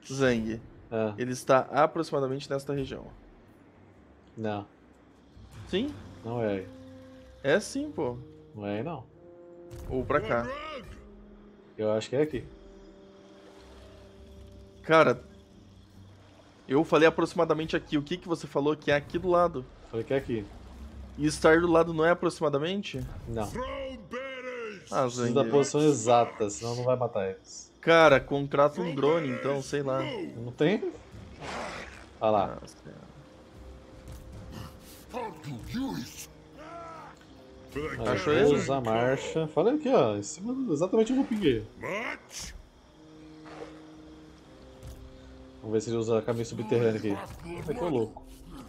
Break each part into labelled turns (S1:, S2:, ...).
S1: Zang,
S2: Ah,
S1: ele está aproximadamente nesta região.
S2: não.
S1: Sim?
S2: Não é aí.
S1: É sim, pô.
S2: Não é aí, não.
S1: Ou pra cá.
S2: Eu acho que é aqui.
S1: Cara, eu falei aproximadamente aqui. O que que você falou que é aqui do lado?
S2: Falei que é aqui.
S1: E estar do lado não é aproximadamente?
S2: Não.
S1: Ah,
S2: Preciso da
S1: Zang.
S2: posição exata, senão não vai matar eles.
S1: Cara, contrata um drone então, sei lá.
S2: Não tem? Olha lá.
S1: Ah, certo. Achou ele?
S2: Usa a marcha. Falei aqui, ó. Em cima exatamente onde eu pinguei. Vamos ver se ele usa caminho subterrâneo aqui. Esse aqui é o louco.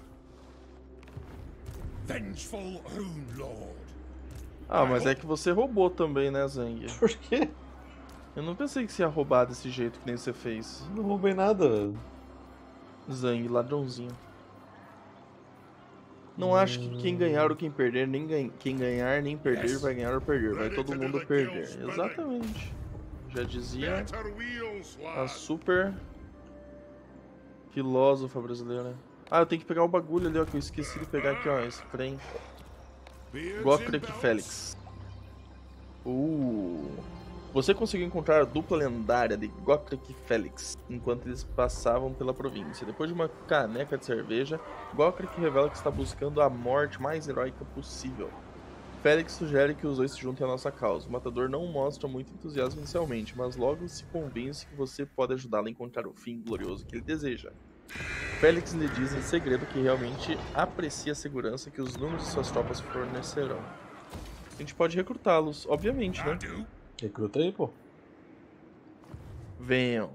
S3: Vengeful Rune Lord.
S1: Ah, mas é que você roubou também, né, Zang?
S2: Por quê?
S1: Eu não pensei que você ia roubar desse jeito que nem você fez.
S2: Não roubei nada, velho.
S1: Zang, ladrãozinho. Não acho que quem ganhar ou quem perder, quem ganhar nem perder vai ganhar ou perder. Vai todo mundo perder. Exatamente. Já dizia a super filósofa brasileira. Ah, eu tenho que pegar o bagulho ali, ó, que eu esqueci de pegar aqui, ó, esse trem. Gotrek Felix. Você conseguiu encontrar a dupla lendária de Gotrek Felix enquanto eles passavam pela província. Depois de uma caneca de cerveja, Gotrek revela que está buscando a morte mais heróica possível. Felix sugere que os dois se juntem à nossa causa. O matador não mostra muito entusiasmo inicialmente, mas logo se convence que você pode ajudá-lo a encontrar o fim glorioso que ele deseja. Felix lhe diz em segredo que realmente aprecia a segurança que os números de suas tropas fornecerão. A gente pode recrutá-los, obviamente, né?
S2: Recruta aí, pô.
S1: Venham.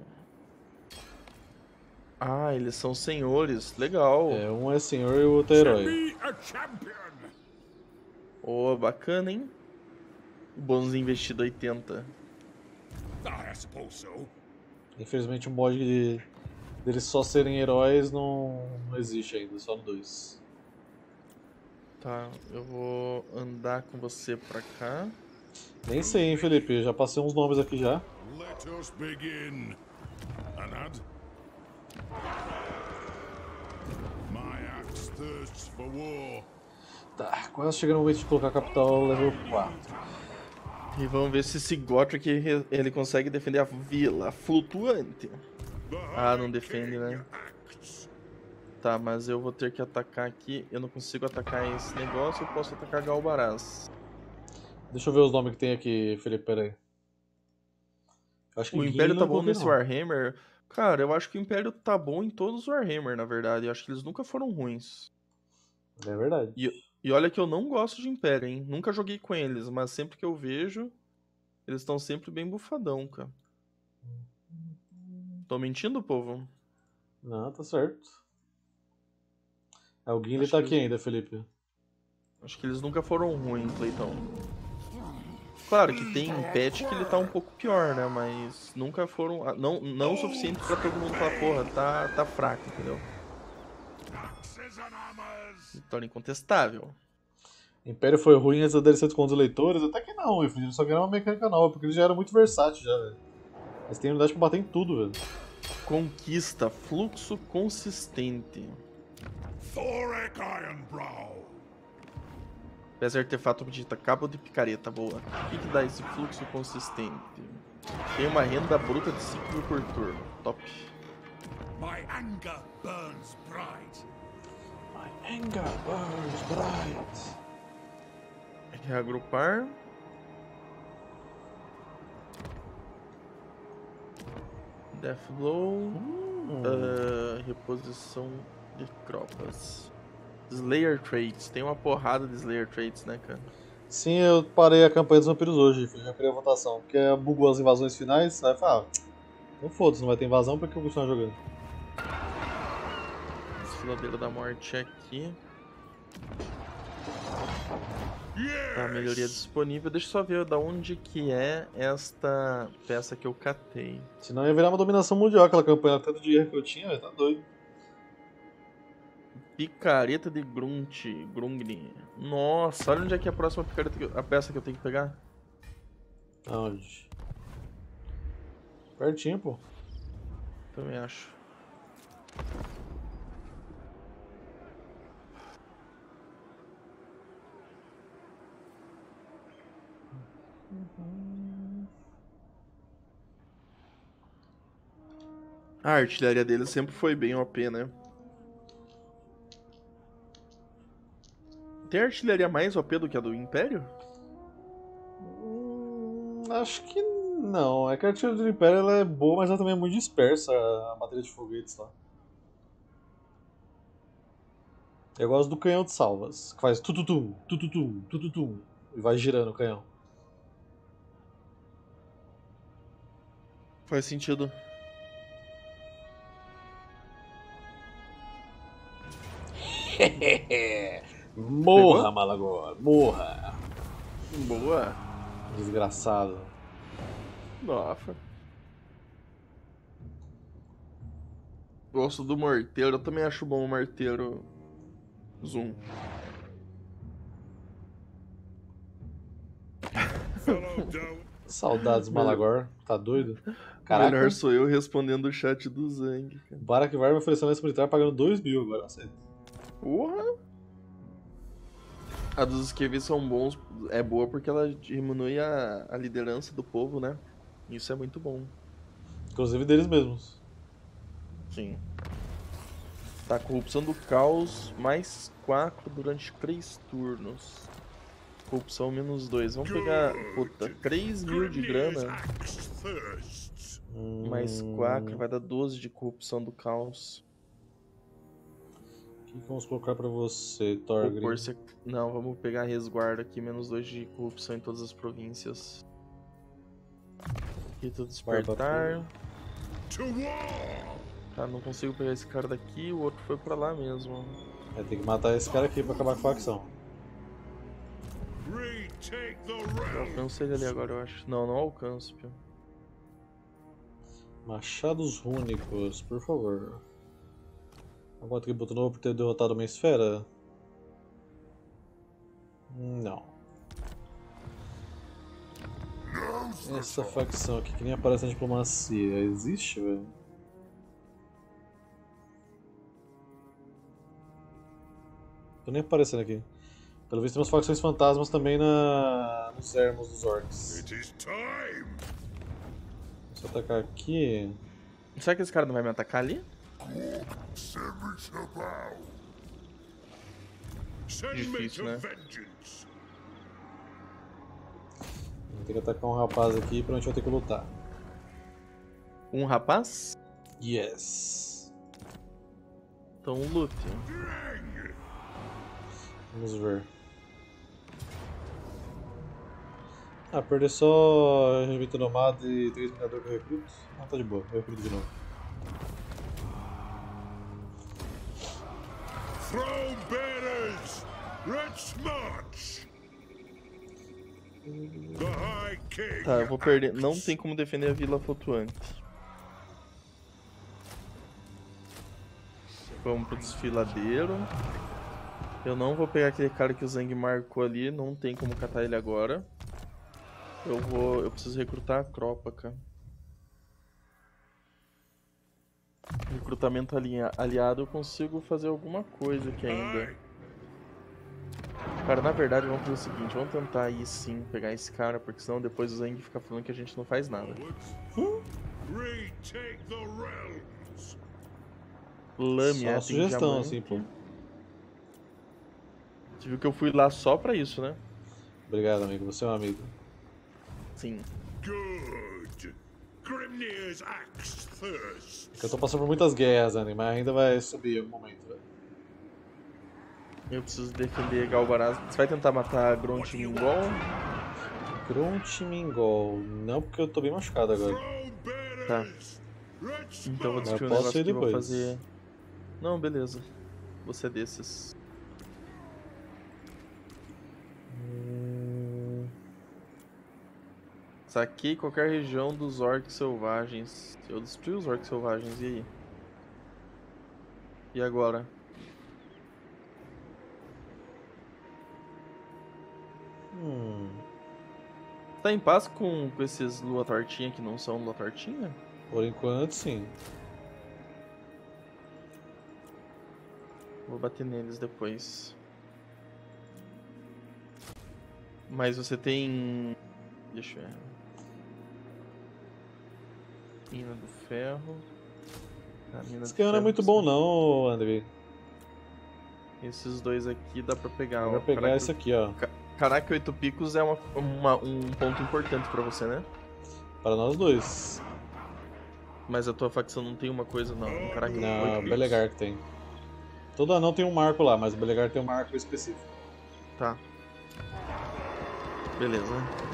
S1: Ah, eles são senhores. Legal.
S2: É, um é senhor e o outro é herói.
S3: Be a champion.
S1: Oh, bacana, hein? Bônus investido 80.
S3: I suppose so.
S2: Infelizmente o mod deles só serem heróis não existe ainda, só no 2.
S1: Tá, eu vou andar com você pra cá.
S2: Nem sei, hein, Felipe. Eu já passei uns nomes aqui já.
S3: Let us begin. Anad? My axe thirsts for war.
S2: Tá, quase chegando o momento de colocar a capital level 4.
S1: E vamos ver se esse Gotrek ele consegue defender a vila flutuante. Ah, não defende, né? Tá, mas eu vou ter que atacar aqui. Eu não consigo atacar esse negócio, eu posso atacar Galbaraz.
S2: Deixa eu ver os nomes que tem aqui, Felipe, pera aí. Eu acho que
S1: O
S2: Guin
S1: Império
S2: não
S1: tá bom
S2: coloquei,
S1: nesse
S2: não.
S1: Warhammer. Cara, eu acho que o Império tá bom em todos os Warhammer, na verdade. Eu acho que eles nunca foram ruins.
S2: É verdade.
S1: E olha que eu não gosto de Império, hein? Nunca joguei com eles, mas sempre que eu vejo, eles estão sempre bem bufadão, cara. Tô mentindo, povo?
S2: Não, tá certo. É, o Guin ele
S1: Acho
S2: tá
S1: que
S2: aqui
S1: eles,
S2: ainda, Felipe.
S1: acho que eles nunca foram ruins, Cleitão. Claro que tem patch que ele tá um pouco pior, né? Mas nunca foram. Não o suficiente pra todo mundo falar, porra, tá fraco, entendeu?
S3: Axes and hammers.
S1: Vitória incontestável.
S2: Império foi ruim antes da DLC com os leitores? Até que não, eles só ganharam uma mecânica nova, porque ele já era muito versátil já, velho. Eles têm unidade pra bater em tudo, velho.
S1: Conquista, fluxo consistente.
S3: Thorek Ironbrow.
S1: Peça artefato obtida, cabo de picareta, boa. O que dá esse fluxo consistente? Tem uma renda bruta de 5 mil por turno. Top.
S3: My anger burns bright.
S2: My anger burns bright.
S1: Reagrupar. Deathblow. Reposição de tropas. Slayer Traits. Tem uma porrada de Slayer Traits, né, cara?
S2: Sim, eu parei a campanha dos vampiros hoje, já criei a votação. Porque bugou as invasões finais, aí eu falei, então foda-se, não vai ter invasão, pra que eu continuar jogando?
S1: Desfiladeiro da morte aqui. Tá, melhoria disponível. Deixa eu só ver da onde que é esta peça que eu catei.
S2: Senão ia virar uma dominação mundial aquela campanha, tanto dinheiro que eu tinha, velho, tá doido.
S1: Picareta de Grungni. Nossa, olha onde é que é a próxima picareta, a peça que eu tenho que pegar.
S2: Aonde? Pertinho, pô.
S1: Também acho. A artilharia dele sempre foi bem OP, né? Tem artilharia mais OP do que a do Império?
S2: Acho que não. É que a artilharia do Império ela é boa, mas ela também é muito dispersa, a bateria de foguetes lá. Eu gosto do canhão de salvas, que faz tututum, tututum, tututum, e vai girando o canhão.
S1: Faz sentido.
S2: Morra,
S1: Pegou?
S2: Malagor, morra,
S1: Boa.
S2: desgraçado.
S1: Nossa. Gosto do morteiro. Eu também acho bom o marteiro zoom.
S3: Fellow Del
S2: Saudades, Malagor, tá doido?
S1: Melhor
S2: Caraca,
S1: sou eu respondendo o chat do Zang, cara.
S2: o Barack vai me oferecendo esse militar pagando 2.000 agora, aceita.
S1: Porra! A dos esquevis são bons, é boa porque ela diminui a liderança do povo, né? Isso é muito bom.
S2: Inclusive deles mesmos.
S1: Sim. Tá, corrupção do caos, mais 4 durante 3 turnos. Corrupção menos 2. Vamos pegar, puta, 3.000 de
S3: Grimnir's
S1: grana,
S3: axe thirsts.
S1: mais 4, vai dar 12 de corrupção do caos.
S2: O que vamos colocar pra você,
S1: Vou
S2: Thorgrim?
S1: pôr não, vamos pegar resguardo aqui, menos 2 de corrupção em todas as províncias. Rito despertar.
S3: To war!
S1: Tá, não consigo pegar esse cara daqui, o outro foi pra lá mesmo.
S2: Vai ter que matar esse cara aqui pra acabar com a facção.
S3: Retake the
S1: Eu
S3: realm!
S1: alcanço ele ali agora, eu acho. Não, não alcanço, pio.
S2: Machados rúnicos, por favor. Algum atributo novo por ter derrotado uma esfera? Não. Essa facção aqui que nem aparece na diplomacia, existe, velho? Tô nem aparecendo aqui. Pelo visto tem umas facções fantasmas também nos ermos dos orcs.
S3: It is time!
S2: Se eu atacar aqui...
S1: Será que esse cara não vai me atacar ali?
S3: Send me
S1: Difícil,
S3: to
S1: né?
S3: vengeance!
S2: Vou ter que atacar um rapaz aqui e pronto, eu vou ter que lutar.
S1: Um rapaz?
S2: Yes!
S1: Então lute.
S2: Vamos ver. Ah, perder só regimento nomada e 3 minador que eu recruto? Ah, tá de boa, eu recruto de novo.
S3: Throne bearers! Let's march! The High King!
S1: Tá, eu vou perder. Não tem como defender a vila flutuante. Vamos pro desfiladeiro. Eu não vou pegar aquele cara que o Zang marcou ali, não tem como catar ele agora. Eu preciso recrutar a Acrópaca. Recrutamento aliado, eu consigo fazer alguma coisa aqui ainda. Cara, na verdade vamos fazer o seguinte, vamos tentar aí sim pegar esse cara, porque senão depois o Zang fica falando que a gente não faz nada.
S3: Retake the realms!
S1: Lame,
S2: Só uma sugestão, assim, pô.
S1: Você viu que eu fui lá só pra isso, né?
S2: Obrigado, amigo, você é um amigo.
S1: Sim.
S3: Good! Grimnir's axe thirsts!
S2: Eu tô passando por muitas guerras, Annie, mas ainda vai subir em algum momento, velho.
S1: Eu preciso defender Galvaraz. Você vai tentar matar Gront Mingol?
S2: Grunt Mingol. Não, porque eu tô bem machucado agora.
S3: Throne
S1: Tá.
S3: bearers! Let's
S1: Então eu vou
S3: march!
S1: destruir um
S2: posso
S1: negócio
S2: ir
S1: aqui e vou
S2: depois.
S1: fazer... Não, beleza. Você é desses. Saquei qualquer região dos orcs selvagens. Eu destruí os orcs selvagens, e aí? E agora? Tá em paz com esses lua tortinha que não são lua tortinha?
S2: Por enquanto, sim.
S1: Vou bater neles depois. Mas você tem... Deixa eu ver. Mina do ferro.
S2: Esse canhão não é muito bom não, André.
S1: Esses dois aqui dá pra pegar.
S2: Vou pegar esse aqui, ó.
S1: Caraca, 8 picos é um ponto importante pra você, né?
S2: Para nós dois.
S1: Mas a tua facção não tem uma coisa, não. Caraca,
S2: Não, o Belegar que tem. Todo anão tem um marco lá, mas o Belegar tem um marco específico.
S1: Tá. Beleza.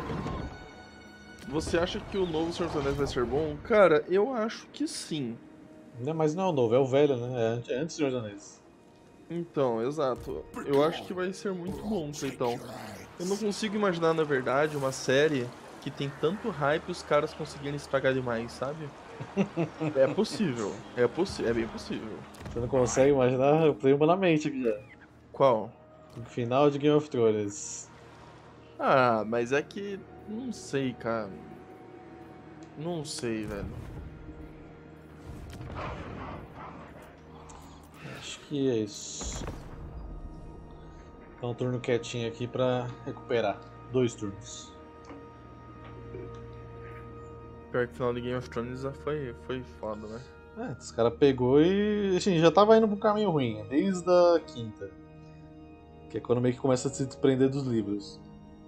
S1: Você acha que o novo Senhor dos Anéis vai ser bom? Cara, eu acho que sim.
S2: Mas não é o novo, é o velho, né? É antes do Senhor dos Anéis.
S1: Então, exato. Eu acho que vai ser muito bom, Cleitão. Eu não consigo imaginar, na verdade, uma série que tem tanto hype e os caras conseguirem estragar demais, sabe? É possível. É bem possível.
S2: Você não consegue imaginar? Eu tenho uma na mente aqui já.
S1: Qual?
S2: O final de Game of Thrones.
S1: Ah, mas é que... Não sei, cara. Não sei, velho.
S2: Acho que é isso. Então um turno quietinho aqui pra recuperar. 2 turnos.
S1: Pior que o final de Game of Thrones já foi foda, né?
S2: Os caras pegou e assim, já tava indo pro caminho ruim, desde a quinta. Que é quando meio que começa a se desprender dos livros.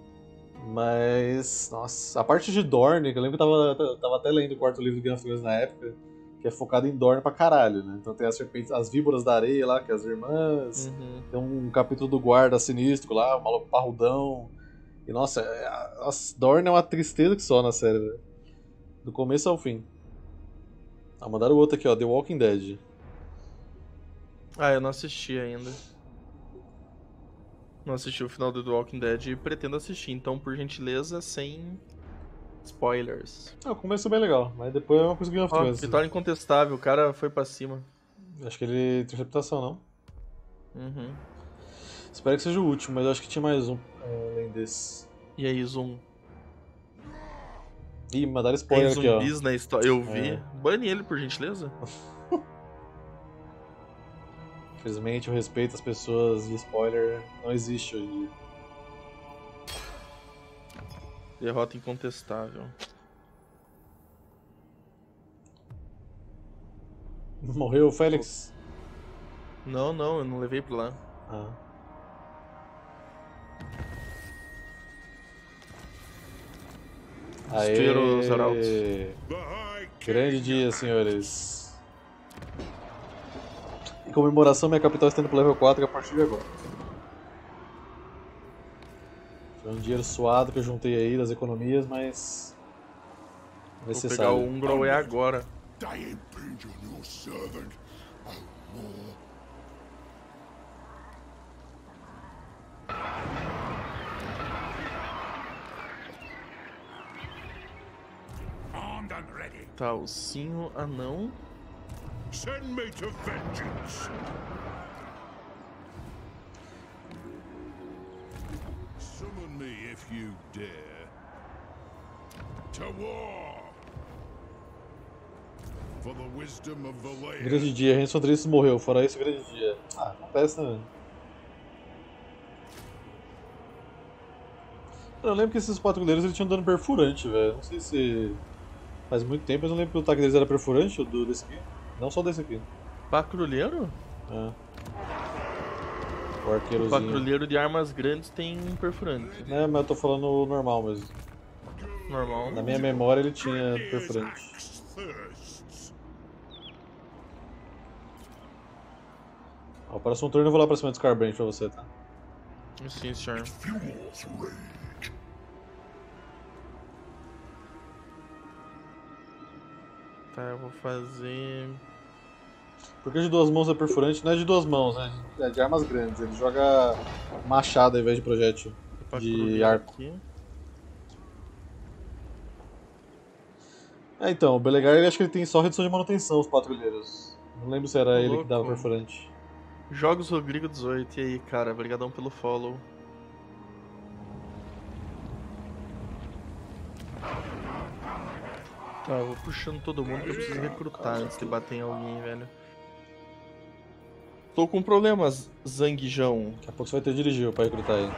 S2: Mas, nossa, a parte de Dorne, que eu lembro que eu tava até lendo o quarto livro de Game of Thrones na época, que é focado em Dorne pra caralho, né? Então tem as serpentes, as víboras da areia lá, que é as irmãs, tem um capítulo do guarda sinistro lá, o maluco parrudão. E nossa, Dorne é uma tristeza que só na série, velho. Do começo ao fim. Mandaram outro aqui, ó, The Walking Dead.
S1: Ah, eu não assisti ainda. Não assisti o final do The Walking Dead e pretendo assistir, então, por gentileza, sem spoilers.
S2: O começo é bem legal, mas depois é uma coisa que Game of Thrones.
S1: Vitória incontestável, o cara foi pra cima.
S2: Acho que ele tem reputação, não?
S1: Uhum.
S2: Espero que seja o último, mas eu acho que tinha mais um além desse.
S1: E aí, Zoom?
S2: Ih, mandaram
S1: Tem
S2: spoiler aqui, ó.
S1: zumbis na história. Eu vi.
S2: É.
S1: Bane ele, por gentileza.
S2: Infelizmente, o respeito às pessoas e spoiler não existe hoje em dia.
S1: Derrota incontestável.
S2: Morreu o Félix?
S1: Não, eu não levei pra lá.
S2: Ah.
S1: Destruíram os arautos.
S3: The High King.
S2: Grande dia, senhores. Em comemoração, minha capital está indo pro level 4 a partir de agora. Foi um dinheiro suado que eu juntei aí das economias, mas... vai
S1: Vou
S2: ser
S1: pegar o
S2: sábio.
S1: Ungro é agora.
S3: I impinge on your servant. Oh, more. Armed and ready.
S1: Tá, o Sinho Anão.
S3: Send me to vengeance. Summon me if you dare. To war. For the wisdom of the land.
S2: Grande dia, Hanson Trace morreu, fora isso, grande dia. Ah, acontece, né? Eu lembro que esses patrulheiros eles tinham dano perfurante, velho. Não sei se faz muito tempo, mas eu lembro que o ataque deles era perfurante, o desse aqui. Não só desse aqui.
S1: Patrulheiro?
S2: É. O
S1: O
S2: arqueirozinho.
S1: patrulheiro de armas grandes tem um perfurante.
S2: É, mas eu tô falando o normal mesmo.
S1: Normal.
S2: Na minha memória ele tinha perfurante.
S3: Axe thirsts.
S2: Ó, o próximo turno eu vou lá pra cima do Scarbrand pra você, tá?
S1: Sim, senhor.
S3: Fuels rage.
S1: Tá, eu vou fazer...
S2: Porque de duas mãos é perfurante, não é de duas mãos, né? É de armas grandes. Ele joga machado ao invés de projétil. De arco.
S1: Aqui.
S2: É, então, o Belegar ele acho que ele tem só redução de manutenção, os patrulheiros. Não lembro se era ele que dava
S1: Louco.
S2: perfurante.
S1: Jogos Rodrigo 18. E aí, cara? Obrigadão pelo follow. Tá, eu vou puxando todo mundo que eu preciso recrutar antes de bater em alguém, velho. Tô com problemas, Zanguijão.
S2: Daqui a pouco você vai ter dirigível pra recrutar aí.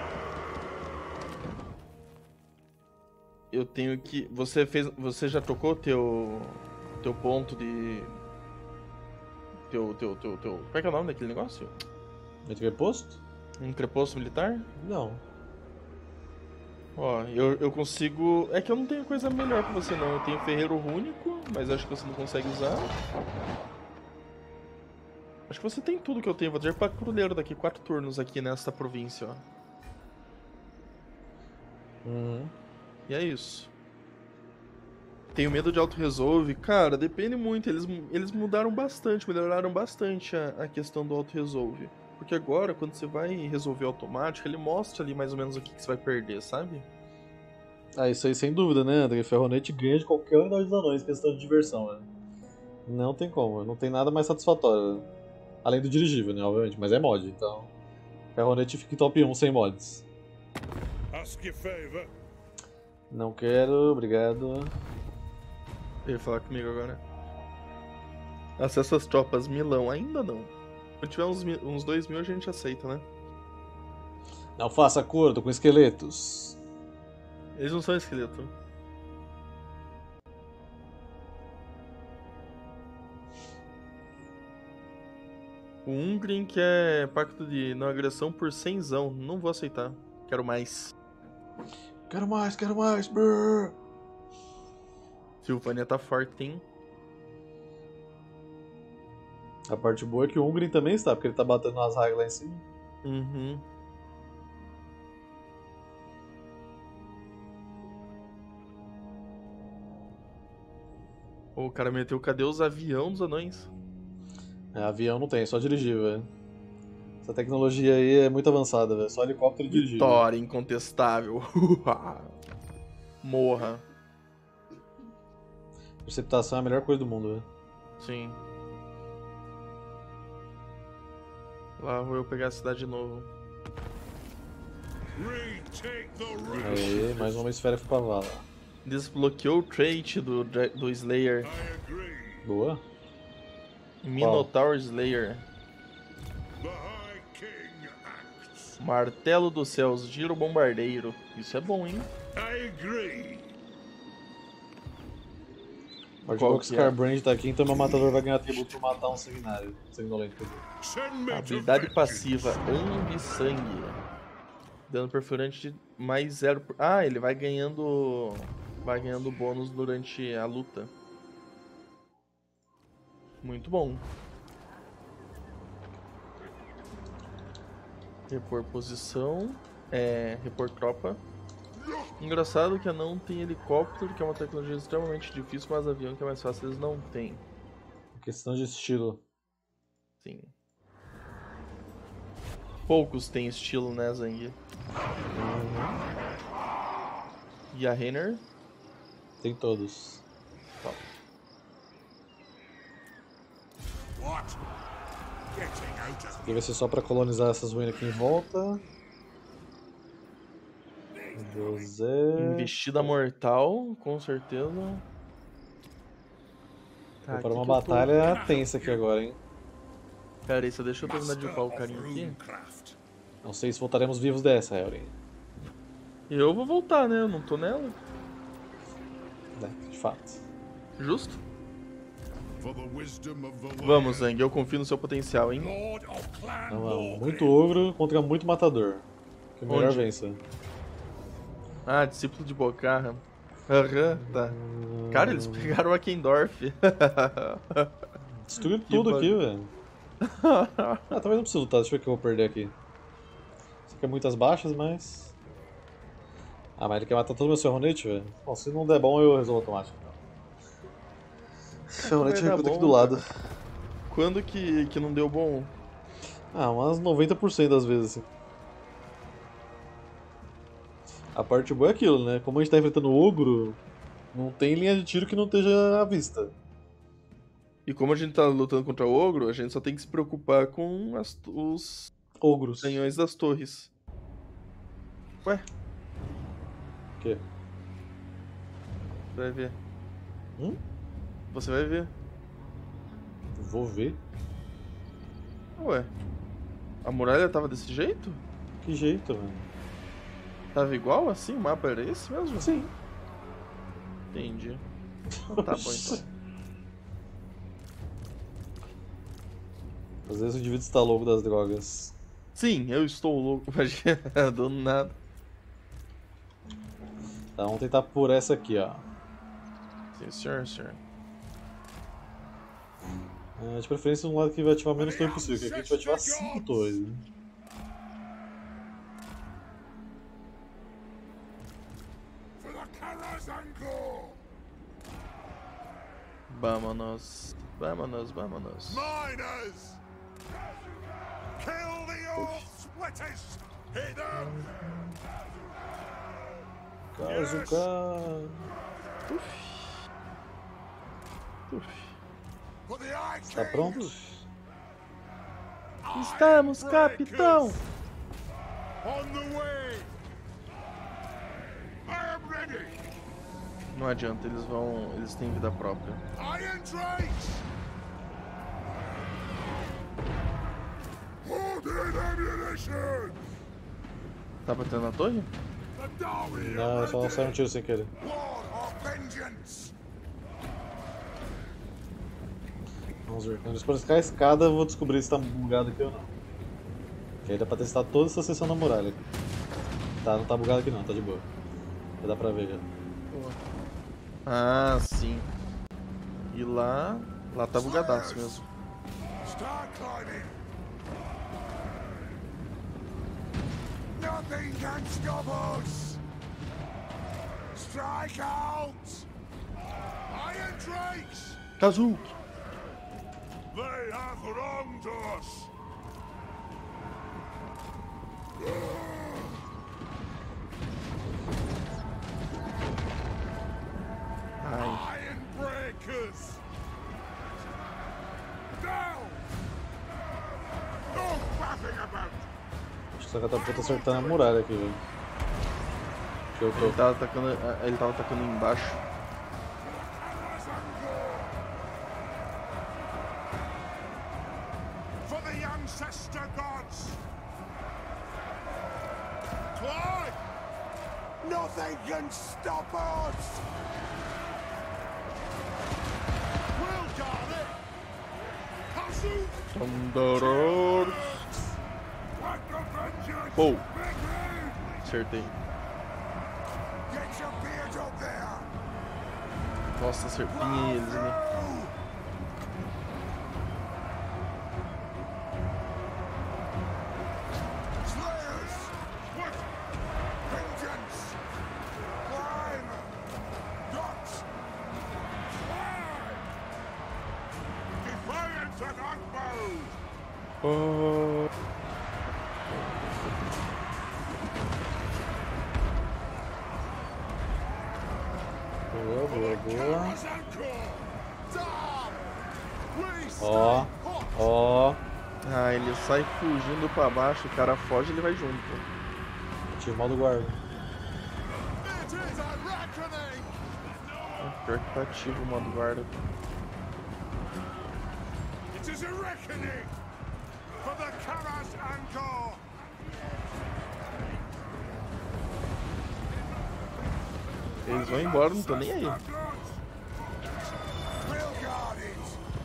S1: Eu tenho que... Você já tocou teu ponto de... Teu... Como é que é o nome daquele negócio?
S2: Entreposto?
S1: Um entreposto militar?
S2: Não.
S1: Ó, eu consigo... É que eu não tenho coisa melhor pra você, não. Eu tenho ferreiro rúnico, mas acho que você não consegue usar. Acho que você tem tudo que eu tenho. Vou dizer patrulheiro daqui 4 turnos aqui nesta província, ó.
S2: Uhum.
S1: E é isso. Tenho medo de auto-resolve. Cara, depende muito. Eles mudaram bastante, melhoraram bastante a questão do auto-resolve. Porque agora, quando você vai resolver automático, ele mostra ali mais ou menos o que você vai perder, sabe?
S2: Ah, isso aí sem dúvida, né, André? Ferronete ganha de qualquer unidade dos anões, questão de diversão, né? Não tem como, não tem nada mais satisfatório. Né? Além do dirigível, né, obviamente, mas é mod, então... Ferronete fica em top 1 sem mods.
S3: Ask your favor.
S2: Não quero, obrigado.
S1: Ele ia falar comigo agora. Acesso às tropas, Milão, ainda não. Quando tiver uns 2.000 a gente aceita, né?
S2: Não faça acordo com esqueletos.
S1: Eles não são esqueleto. O Ungrim quer pacto de não agressão por 100zão. Não vou aceitar. Quero mais.
S2: Quero mais, quero mais. Brrr.
S1: Silvânia tá forte, hein?
S2: A parte boa é que o Ungrim também está, porque ele tá batendo nas regras lá em cima.
S1: Uhum. O cara meteu, cadê os avião dos anões?
S2: É, avião não tem, só dirigível, velho. Essa tecnologia aí é muito avançada, velho. Só helicóptero e dirigível.
S1: Vitória incontestável. Morra.
S2: Precipitação é a melhor coisa do mundo, velho.
S1: Sim. Lá vou eu pegar a cidade de novo.
S3: Retake the
S2: Aí, mais uma esfera foi pra vala.
S1: Desbloqueou o trait do Slayer.
S3: I agree.
S2: Boa.
S1: Minotaur Slayer.
S3: The High King acts.
S1: Martelo dos Céus, Giro Bombardeiro. Isso é bom, hein?
S3: I agree.
S2: A parte
S1: Qual
S2: boa que
S1: que é?
S2: Scarbrand tá aqui, então meu matador vai ganhar tributo por matar um sanguinário. Sanguinolento, quer dizer.
S3: Send me to
S1: Habilidade
S3: vengeance.
S1: passiva, Ambi-Sangue. Dano perfurante de mais 0. Ah, ele vai ganhando. Vai ganhando bônus durante a luta. Muito bom. Repor posição. Repor tropa. Engraçado que a não tem helicóptero, que é uma tecnologia extremamente difícil, mas avião que é mais fácil eles não têm.
S2: Questão de estilo.
S1: Sim. Poucos têm estilo, né, Zang? E a Renner?
S2: Tem todos.
S3: What? Getting out of
S2: Aqui vai ser só pra colonizar essas ruínas aqui em volta. José.
S1: Investida mortal, com certeza. Tá,
S2: Vou para
S1: que
S2: uma
S1: que eu tô-
S2: batalha tensa aqui agora, hein?
S1: Pera aí, só deixa eu terminar de upar o
S3: of
S1: carinha aqui.
S3: runecraft.
S2: Não sei se voltaremos vivos dessa, Elrin.
S1: Eu vou voltar, né? Eu não tô nela.
S2: De fato.
S1: Justo?
S3: For the wisdom of the
S1: Vamos,
S3: land.
S1: Zang, eu confio no seu potencial, hein?
S3: Lord of Clan
S2: Não, não.
S3: Morgan.
S2: Muito ogro contra muito matador. Que o melhor
S1: Onde?
S2: vença.
S1: Ah, discípulo de Bocarra. Aham, tá. Cara, eles pegaram o Akendorf.
S2: Destruiu
S1: Que
S2: tudo
S1: bug.
S2: aqui, velho. Ah, talvez não precise lutar. Deixa eu ver o que eu vou perder aqui. Isso aqui é muitas baixas, mas... Ah, mas ele quer matar todo o meu serronete, velho. Bom, se não der bom, eu resolvo automático. Serronete
S1: Vai dar
S2: recruta aqui
S1: bom,
S2: do lado.
S1: Quando que não deu bom?
S2: Ah, umas 90% das vezes, assim. A parte boa é aquilo, né? Como a gente tá enfrentando o ogro, não tem linha de tiro que não esteja à vista.
S1: E como a gente tá lutando contra o ogro, a gente só tem que se preocupar com os
S2: Ogros.
S1: canhões das torres. Ué,
S2: O quê?
S1: vai ver.
S2: Hum?
S1: Você vai ver.
S2: Vou ver.
S1: Ué, a muralha tava desse jeito?
S2: Que jeito, mano?
S1: Tava igual assim? O mapa era esse mesmo?
S2: Sim.
S1: Entendi. Então, tá bom então.
S2: Às vezes o indivíduo está louco das drogas.
S1: Sim, eu estou louco, imagina, do nada.
S2: Tá, vamos tentar por essa aqui, ó.
S1: Sim, senhor.
S2: De preferência um lado que vai ativar menos torre possível, que aqui a gente vai ativar 5 torres, né?
S1: Vámonos.
S3: Miners! Kill the old splitters! Hit them!
S2: Kazuka!
S3: For the Eye
S2: Tá pronto?
S1: Estamos, capitão!
S3: On the way! I am ready!
S1: Não adianta, eles têm vida própria.
S3: Iron Drakes! Holding ammunition!
S1: Tá batendo na torre?
S3: The Darwin
S2: Não, só saiu um tiro sem querer.
S3: Lord of Vengeance!
S2: Vamos ver. Quando eles forem ficar a escada, eu vou descobrir se tá bugado aqui ou não. Que aí dá pra testar toda essa seção da muralha. Tá, não tá bugado aqui não, tá de boa. Já dá pra ver já.
S1: Ah, sim. E lá tá bugadaço mesmo.
S3: Start climbing! Nothing can stop us! Strike out! Iron Drakes!
S1: Kazuki!
S3: They have wronged us!
S1: Ai,
S3: Iron Breakers! Down! No faffing about!
S2: Acho que essa catapulta tá acertando a muralha aqui, velho. Deixa eu
S1: ele tava atacando embaixo.
S3: For the ancestor gods! Climb! Nothing can stop us! We'll guard it! Kazook!
S1: Thunderer.
S3: What the vengeance!
S1: Pô,
S3: Begin!
S1: acertei.
S3: Get your beard up there!
S1: Nossa, acertei eles ali.
S3: Slayers! What? Vengeance! Climb! Dots! Fly! Defiance and unbound!
S1: Oh.
S2: Boa.
S3: Ó,
S2: Ó.
S1: Ah, ele sai fugindo pra baixo, o cara foge e ele vai junto.
S2: Ativa o modo guarda.
S1: Pior que tá ativo o modo guarda.
S3: It is a reckoning for the Karas Angkor.
S1: Eles vão embora, não tô nem aí.
S3: We'll guard it.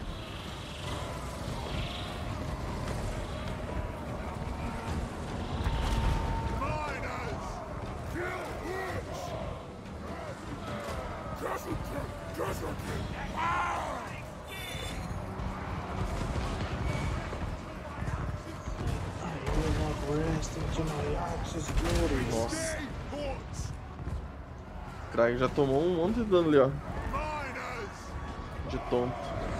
S3: Miners, kill witch.
S1: Nossa,
S3: Stay put.
S1: o Krag já tomou um monte de dano ali, ó.
S3: Miners,
S1: De tonto.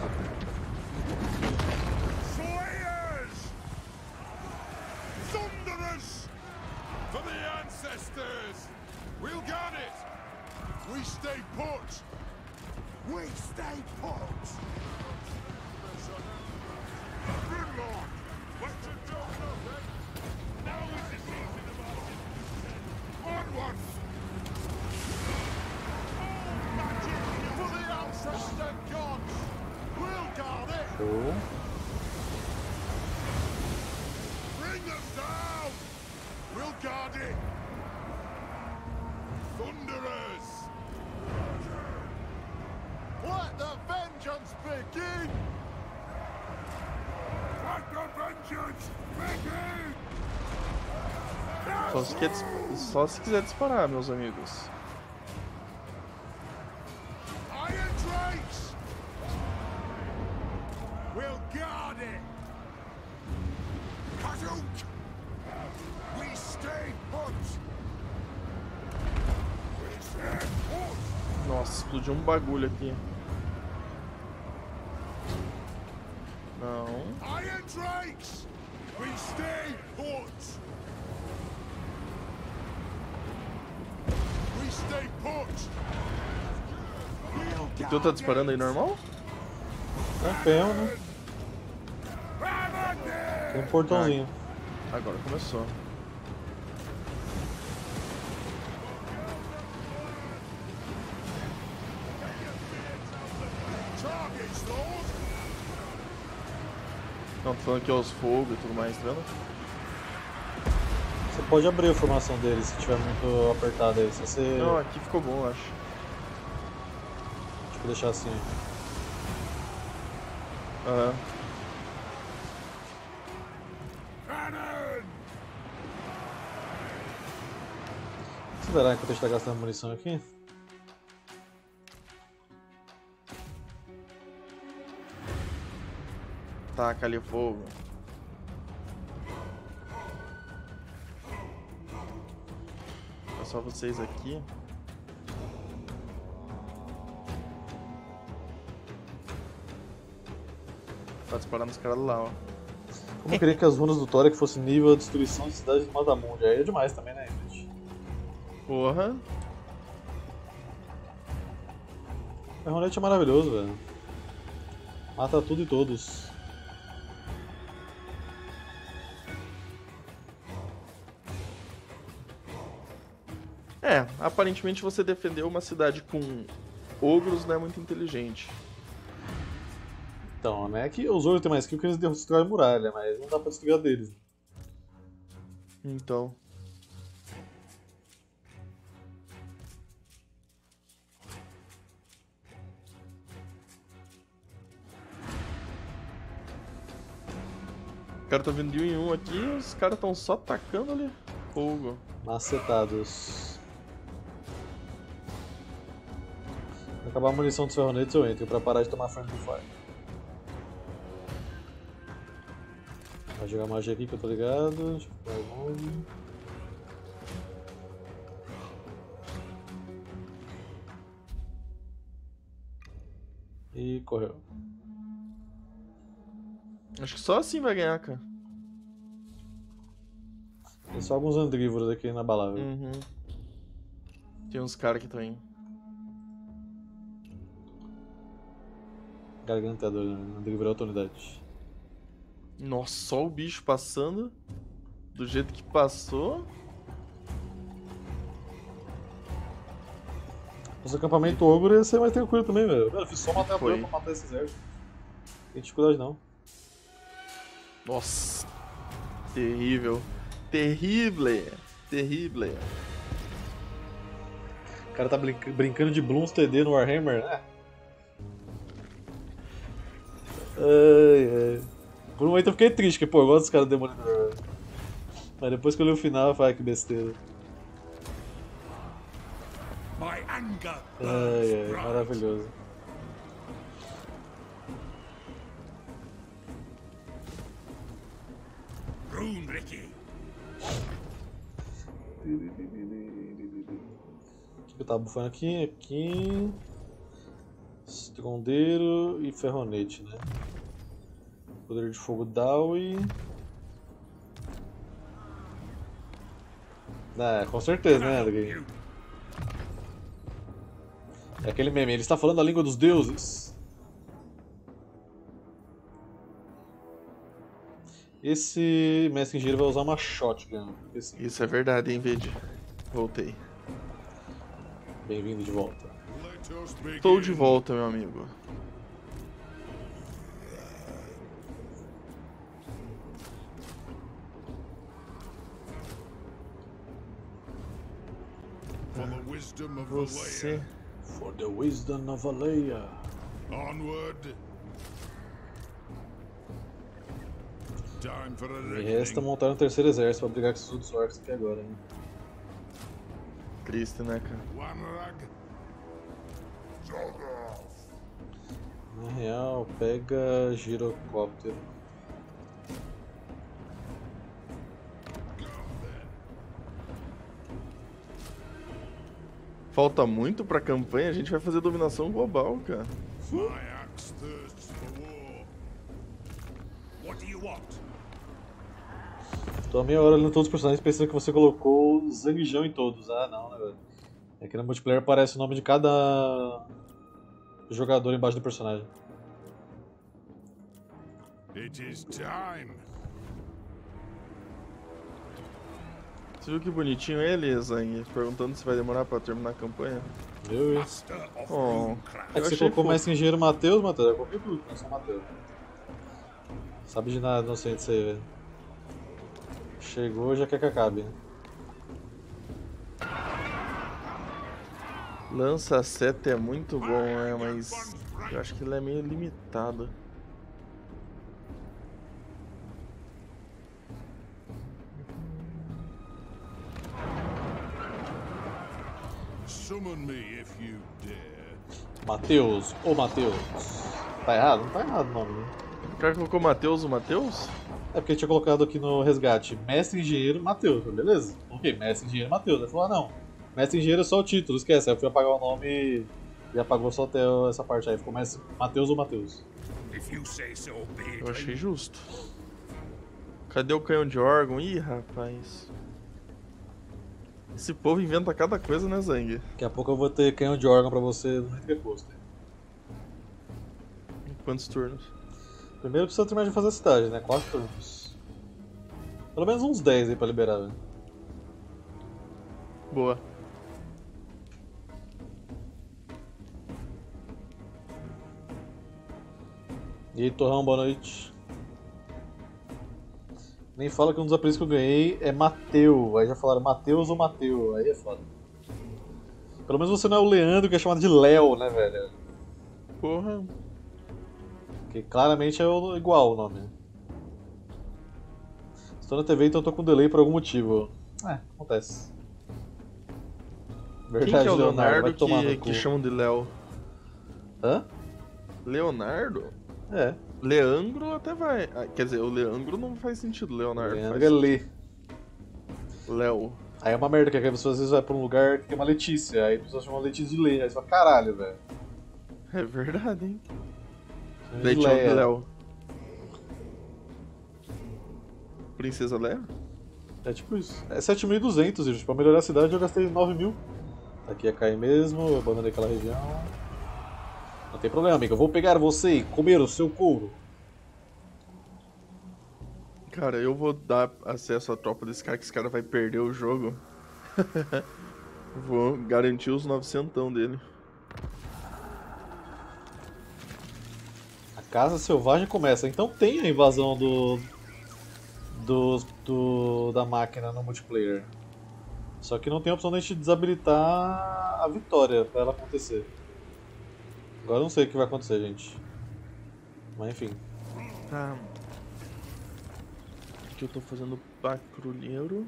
S3: slayers, thunderers, for the ancestors. We'll guard it. We stay put. We stay put. Good Lord, what you don't know, eh? Now is the season of our onward. Magic for the ancestor gods. We'll guard it.
S2: Show.
S1: Só se quiser disparar, meus amigos.
S3: Iron Drakes! We'll guard it! Hadouken! We stay put! We stand put!
S1: Nossa, explodiu um bagulho aqui. Não.
S3: Iron Drakes! We stay put! We stay put!
S1: O teu tá disparando aí normal?
S2: É ferro, né? Tem um portãozinho.
S1: Agora começou.
S3: Targets, Lord!
S1: Não, tô falando aqui aos fogos e tudo mais, tá vendo?
S2: Você pode abrir a formação deles se tiver muito apertado aí. Se você
S1: Não, aqui ficou bom, eu acho.
S2: tipo, deixar assim.
S1: Aham.
S3: Cannon!
S2: Será que a gente tá gastando munição aqui?
S1: Taca ali o fogo. É só vocês aqui. Tá disparando os caras lá, ó.
S2: Como eu queria que as runas do Thor fossem nível de destruição de cidades do Madamundi. Aí é demais também, né, gente?
S1: Porra.
S2: O Ferronete é maravilhoso, velho. Mata tudo e todos.
S1: É, aparentemente você defendeu uma cidade com ogros não é muito inteligente.
S2: Então, né? Que os outros têm mais skill que eles destroem a muralha, mas não dá pra destruir a deles.
S1: Então. O cara tá vindo de um em um aqui, os caras tão só tacando ali fogo.
S2: Macetados. Quando acabar a munição dos ferronetes eu entro pra parar de tomar friendly fire. Vai jogar magia aqui que eu tô ligado. Deixa eu ficar longe. E correu.
S1: Acho que só assim vai ganhar, cara.
S2: Tem só alguns andrívoros aqui na balada.
S1: Uhum. Tem uns caras que estão aí.
S2: Gargantador, andrívoro é autoridade.
S1: Nossa, só o bicho passando do jeito que passou.
S2: Mas o acampamento ogro ia ser mais tranquilo também, velho. Eu fiz só matar a
S1: Foi.
S2: pra matar esse exército. Não tem dificuldade não.
S1: Nossa. Terrível. Terrível. Terrível.
S2: O cara tá brincando de Bloons TD no Warhammer, né? Ai, ai. Por um momento eu fiquei triste, porque pô, eu gosto dos caras do Demolidor, velho. Mas depois que eu li o final, eu falei, que besteira.
S3: My anger
S2: Ai, ai,
S3: burns
S2: maravilhoso.
S3: Rune Ricky.
S2: O que eu tava bufando aqui? Aqui. Estrondeiro e ferronete, né? Poder de fogo Dawi. Ah, com certeza, né, Andrei? É aquele meme, ele está falando a língua dos deuses. Esse mestre engenheiro vai usar uma shotgun.
S1: Isso é verdade, hein, Vede? Voltei.
S2: Bem-vindo de volta.
S3: Let us begin.
S1: Estou de volta, meu amigo.
S3: For the wisdom of
S1: Você.
S3: Valea.
S2: For the wisdom of Alea.
S3: Onward. Time for a
S2: Me resta
S3: reckoning.
S2: montar um terceiro exército pra brigar com esses outros orcs aqui agora, hein?
S1: Triste, né, cara?
S3: One rug. Jog off.
S2: Na real, pega girocóptero.
S1: Falta muito pra campanha, a gente vai fazer dominação global, cara.
S3: My axe thirsts for war. What do you want?
S2: Tô a meia hora olhando todos os personagens pensando que você colocou Zanguijão em todos. Ah, não, né, velho? É que no multiplayer aparece o nome de cada jogador embaixo do personagem.
S3: It is time.
S1: Você viu que bonitinho ele, Zang? Perguntando se vai demorar pra terminar a campanha.
S2: Viu?
S3: Master of
S1: Oh.
S3: Runecraft.
S2: É que
S1: Eu
S2: você
S1: achei
S2: colocou
S1: fofo.
S2: mais engenheiro Matheus, Matheus? Eu coloquei tudo, não só Matheus. Sabe de nada, inocente isso aí, velho. Chegou, já quer que acabe.
S1: Lança seta é muito bom, né? Mas eu acho que ele é meio limitado.
S3: Summon me if you dare.
S2: Matheus, ô Matheus. Tá errado? Não tá errado o nome, né?
S1: O cara colocou Matheus, o Matheus?
S2: É porque tinha colocado aqui no resgate Mestre Engenheiro Matheus, beleza? Ok, Mestre Engenheiro Matheus. Ele falou, ah não, Mestre Engenheiro é só o título, esquece. Aí eu fui apagar o nome e apagou só até essa parte aí. Ficou Mestre Matheus ou Matheus.
S3: If you say so, be it.
S1: Eu achei justo. Cadê o canhão de órgão? Ih, rapaz. Esse povo inventa cada coisa, né, Zang?
S2: Daqui a pouco eu vou ter canhão de órgão pra você no entreposto.
S1: Em quantos turnos?
S2: Primeiro precisa terminar de fazer a cidade, né? 4 turnos. Pelo menos uns 10 aí pra liberar, velho.
S1: Boa.
S2: E aí, Torrão, boa noite. Nem fala que um dos apelidos que eu ganhei é Mateu. Aí já falaram Mateus ou Mateu. Aí é foda. Pelo menos você não é o Leandro que é chamado de Léo, né, velho?
S1: Porra.
S2: Porque claramente é igual o nome. Estou na TV, então tô com delay por algum motivo. É, acontece.
S1: Quem que é o
S2: vai
S1: Leonardo
S2: tomar no
S1: que
S2: cu.
S1: chamam de Léo?
S2: Hã?
S1: Leonardo?
S2: É.
S1: Leandro até vai. Ah, quer dizer, o Leandro não faz sentido, Leonardo
S2: Leandro
S1: faz
S2: é Lê.
S1: Léo.
S2: Aí é uma merda, que a pessoa às vezes vai pra um lugar que tem uma Letícia, aí a pessoa chama Letícia de Lê. Aí você fala, caralho, velho.
S1: É verdade, hein?
S2: Chama de
S1: Daí tinha o
S2: Leia.
S1: Léo. Princesa Léa?
S2: É tipo isso. É 7.200, gente. Pra melhorar a cidade eu gastei 9.000. Aqui ia cair mesmo, eu abandonei aquela região. Não tem problema, amigo. Eu vou pegar você e comer o seu couro.
S1: Cara, eu vou dar acesso à tropa desse cara, que esse cara vai perder o jogo. Vou garantir os 900 dele.
S2: A Casa Selvagem começa. Então tem a invasão da máquina no multiplayer. Só que não tem a opção de a gente desabilitar a vitória pra ela acontecer. Agora eu não sei o que vai acontecer, gente. Mas enfim.
S1: Tá. Aqui eu tô fazendo patrulheiro.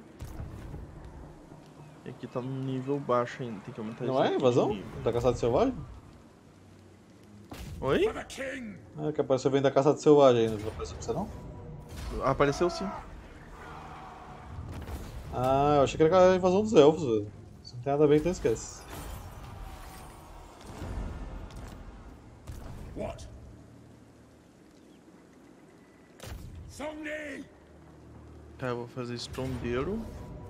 S1: E aqui tá num nível baixo ainda, tem que aumentar isso
S2: Não é
S1: aqui de
S2: invasão?
S1: nível.
S2: Da Caçada Selvagem?
S1: Oi?
S3: For the king.
S2: Ah, que apareceu vem da Caçada Selvagem ainda. Não apareceu pra você não?
S1: Apareceu sim.
S2: Ah, eu achei que era a invasão dos elfos, velho. Isso não tem nada a ver, então esquece.
S3: What? Somni!
S1: Tá, eu vou fazer estrondeiro.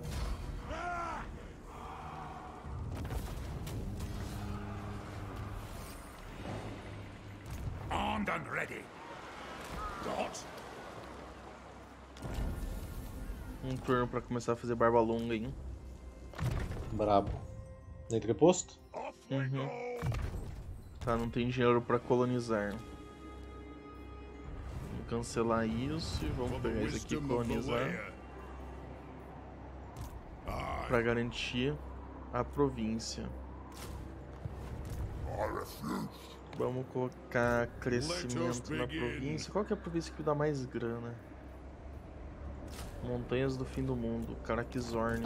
S3: Armed and ready. What?
S1: Um turno pra começar a fazer barba longa, hein?
S2: Brabo. Dentro do posto?
S3: Off we go.
S1: Tá, não tem dinheiro pra colonizar. Vou cancelar isso e vamos
S3: For the
S1: pegar isso aqui e
S3: wisdom of the
S1: colonizar.
S3: warrior. I
S1: Pra garantir a província.
S3: refuse.
S1: Vamos colocar crescimento na
S3: begin.
S1: província. Qual que é a província que dá mais grana? Montanhas do Fim do Mundo, Karakzorn.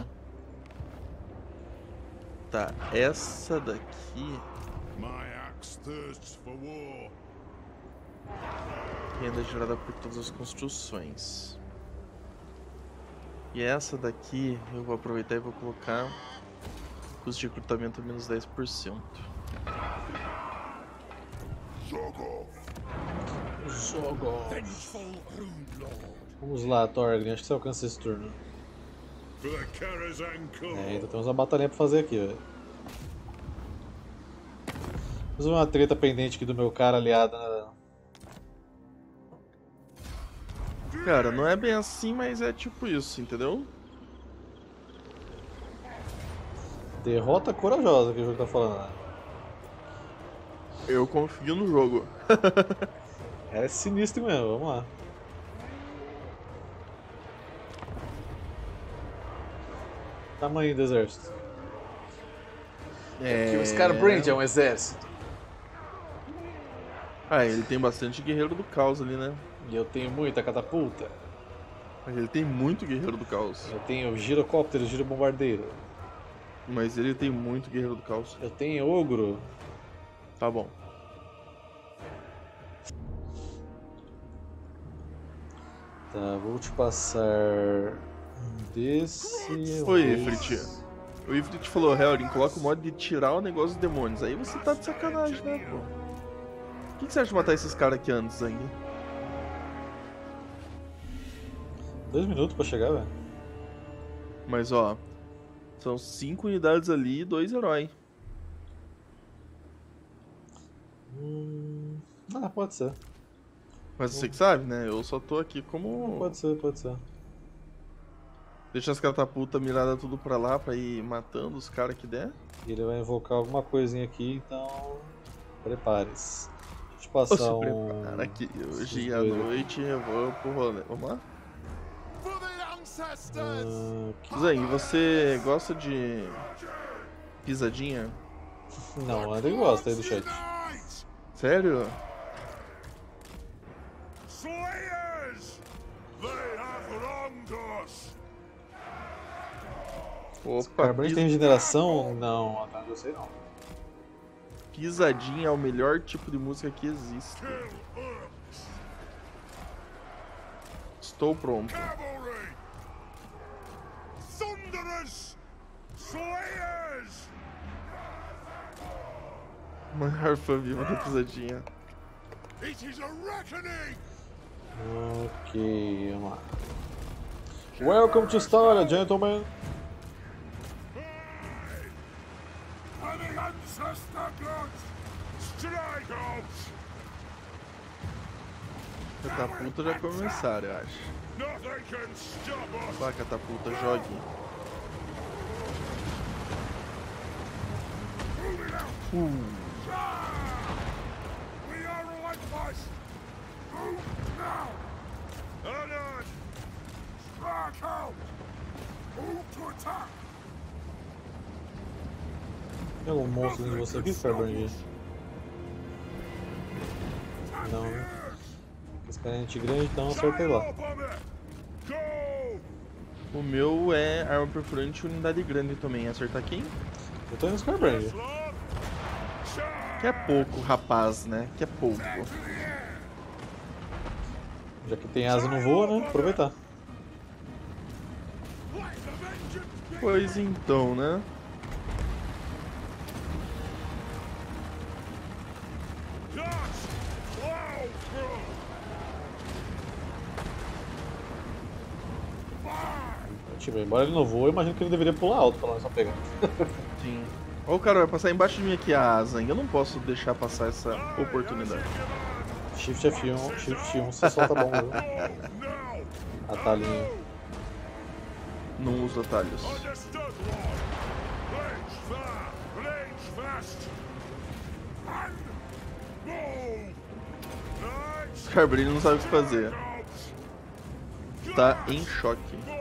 S1: Tá, essa daqui.
S3: My axe thirsts for war.
S1: Renda gerada por todas as construções. E essa daqui eu vou aproveitar e vou colocar custo de recrutamento menos 10%.
S2: Zogoth.
S3: Vengeful Rune Lord.
S2: Vamos lá, Thorgrim, acho que você alcança esse turno.
S3: For the Karazhan Core.
S2: Ainda temos uma batalha pra fazer aqui, velho. Vamos ver uma treta pendente aqui do meu cara aliado, né?
S1: Cara, não é bem assim, mas é tipo isso, entendeu?
S2: Derrota corajosa que o jogo tá falando, né?
S1: Eu confio no jogo.
S2: É sinistro mesmo, vamos lá. Tamanho do exército.
S1: É...
S2: o Scarbrand é um exército.
S1: Ah, ele tem bastante guerreiro do caos ali, né?
S2: E eu tenho muita catapulta.
S1: Mas ele tem muito guerreiro do caos.
S2: Eu tenho girocóptero, girobombardeiro.
S1: Mas ele tem muito guerreiro do caos.
S2: Eu tenho ogro.
S1: Tá bom.
S2: Tá, vou te passar um desse.
S1: Oi, Ifrit. O Ifrit falou, Helrin, coloca o modo de tirar o negócio dos demônios. Aí você tá de sacanagem, né, pô? O que você acha de matar esses caras aqui antes ainda?
S2: 2 minutos pra chegar, velho.
S1: Mas ó, são 5 unidades ali e 2 heróis.
S2: Ah, pode ser.
S1: Mas você que sabe, né? Eu só tô aqui como...
S2: Pode ser, pode ser.
S1: Deixa as catapultas miradas tudo pra lá pra ir matando os caras que der.
S2: E ele vai invocar alguma coisinha aqui, então. Prepare-se. Deixa eu
S1: Ou
S2: passar
S1: se prepara aqui. Hoje à noite eu vou pro rolê. Vamos lá?
S3: For the ancestors.
S1: Zang, você gosta de pisadinha?
S2: Não, o André gosta aí do chat.
S3: Tonight.
S1: Sério?
S3: Slayers. They have wronged us.
S1: Opa,
S2: Carbrand tem regeneração? Não, até onde eu sei não.
S1: pisadinha é o melhor tipo de música que existe.
S3: Kill orcs.
S1: Estou pronto.
S3: Cavalry. Thunderers. Slayers.
S1: Maior fã viva da pisadinha.
S3: It is a reckoning.
S2: Ok, vamos lá. Welcome to Staria, gentlemen.
S3: For the ancestor gods. Strike out.
S1: Catapulta já começaram, eu acho.
S3: Nothing can stop us.
S1: Vai, catapulta, jogue.
S3: Moving out. We are relentless. Move now. Honored. Strike out. Move to attack.
S2: Tem algum monstro dentro de você aqui, Carbrand? Não, né? Esse cara é gente grande, então acertei lá.
S3: Go.
S1: O meu é arma perfurante e unidade grande também. Acertar quem?
S2: Eu tô indo nos Carbrand.
S1: Que é pouco, rapaz, né? Que é pouco.
S2: Já que tem asa e não voa, né? Aproveitar.
S1: Pois então, né?
S2: Tipo, embora ele não voe, eu imagino que ele deveria pular alto pra lá só pegar.
S1: Sim. Ó, o cara vai passar embaixo de mim aqui a asa. Eu não posso deixar passar essa oportunidade.
S2: Shift F1, Shift 1, você solta bom, viu? Atalhinho.
S1: Não uso atalhos.
S3: Understood, Lord. Range far, range fast. And move. Nice.
S1: Carbrand não sabe o que fazer.
S3: Dogs.
S1: Tá em choque.
S3: Move